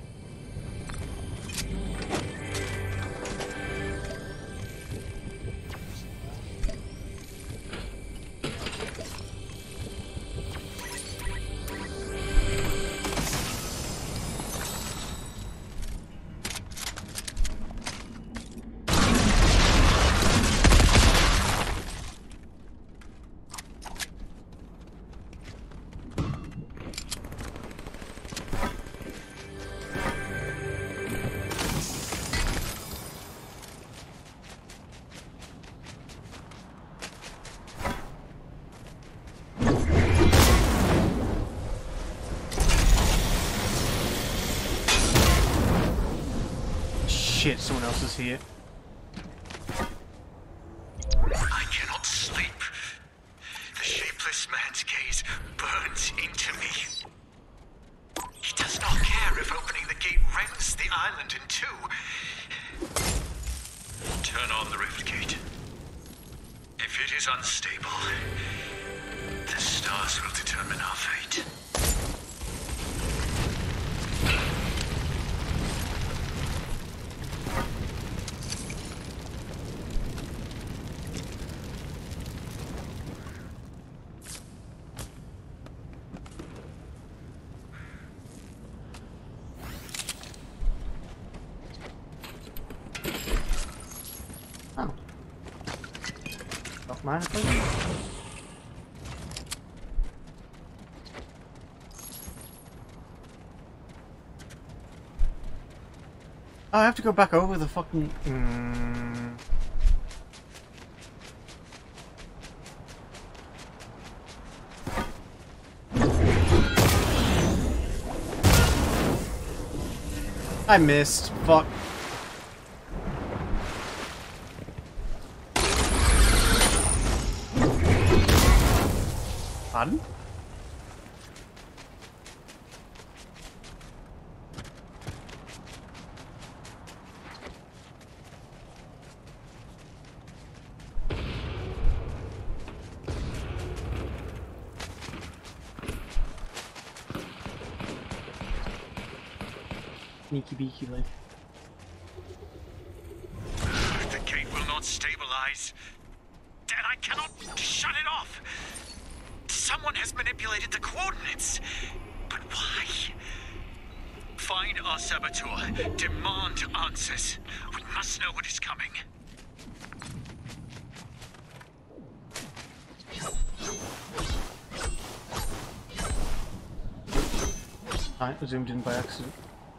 Shit, someone else is here. I cannot sleep. The shapeless man's gaze burns into me. He does not care if opening the gate rends the island in two. Turn on the rift gate. If it is unstable, the stars will determine our fate. Oh. Not mine, please. Oh, I have to go back over the fucking... Mm. I missed. Fuck. Pardon? Sneaky beaky like. The gate will not stabilize. Then I cannot shut it off. Someone has manipulated the coordinates. But why? Find our saboteur. Demand answers. We must know what is coming. I zoomed in by accident.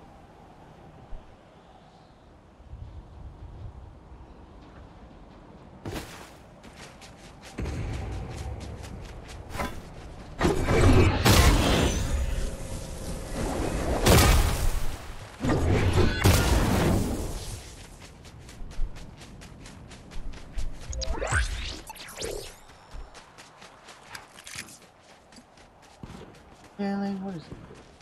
Really? What is it?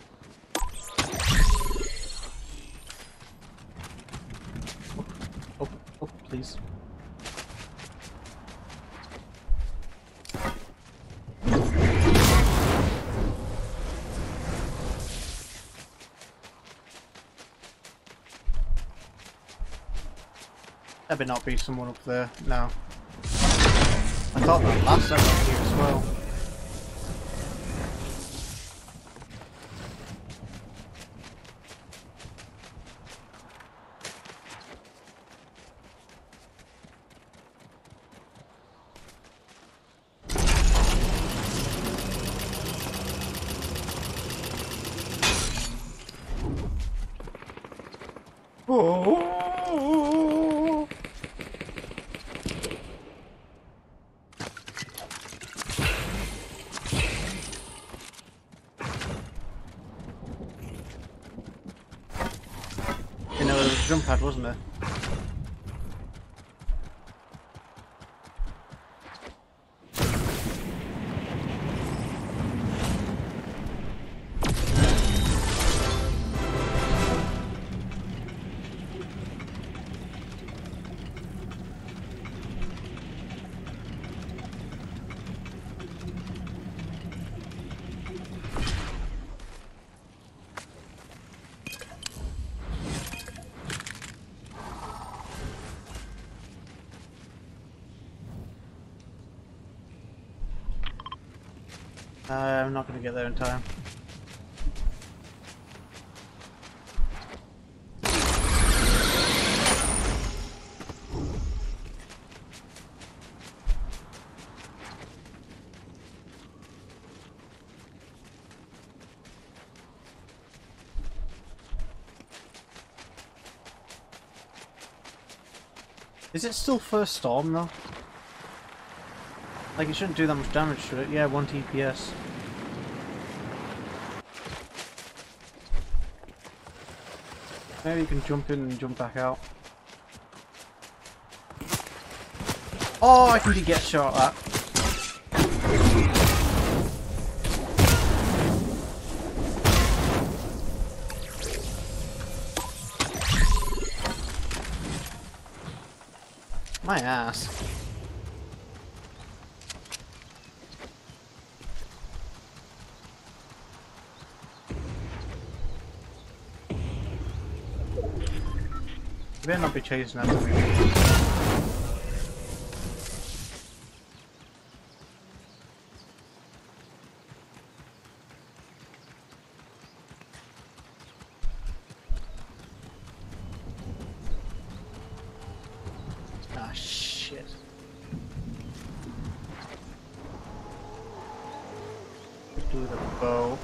Oh, oh, please. There better not be someone up there. No. I thought that last time was here as well. Oh. You know, there was a jump pad, wasn't there? Uh, I'm not going to get there in time. Is it still first storm though? Like, it shouldn't do that much damage, should it? Yeah, one T P S. Maybe you can jump in and jump back out. Oh, I can get shot at. My ass. Better not be chasing after me. Ah, shit. Do the bow.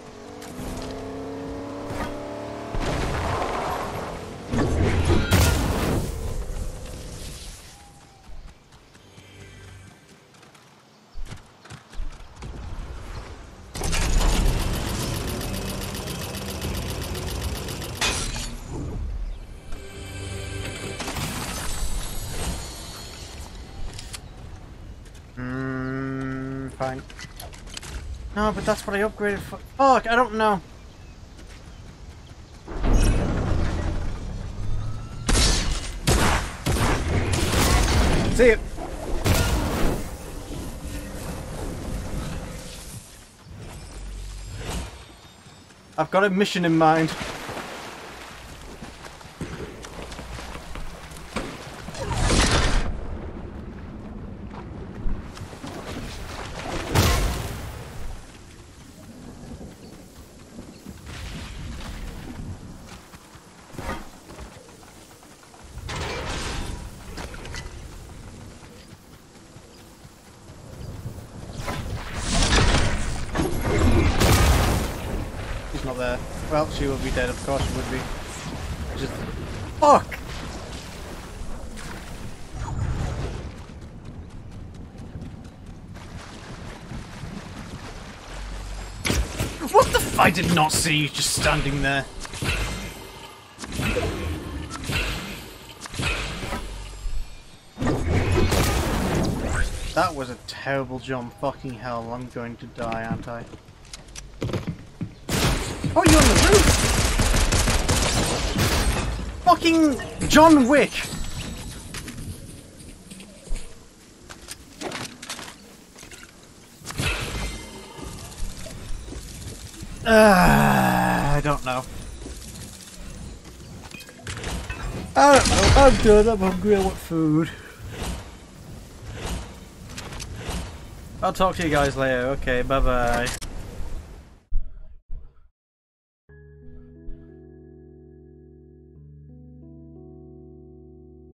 Hmm, fine. No, but that's what I upgraded for. Fuck, I don't know. See it. I've got a mission in mind. Not there. Well, she will be dead, of course she would be. Just... Fuck! What the f- I did not see you just standing there. That was a terrible jump. Fucking hell, I'm going to die, aren't I? Oh, you're on the roof! Fucking John Wick! Uh, I don't know. I don't know. I'm done. I'm hungry. I want food. I'll talk to you guys later. Okay, bye bye.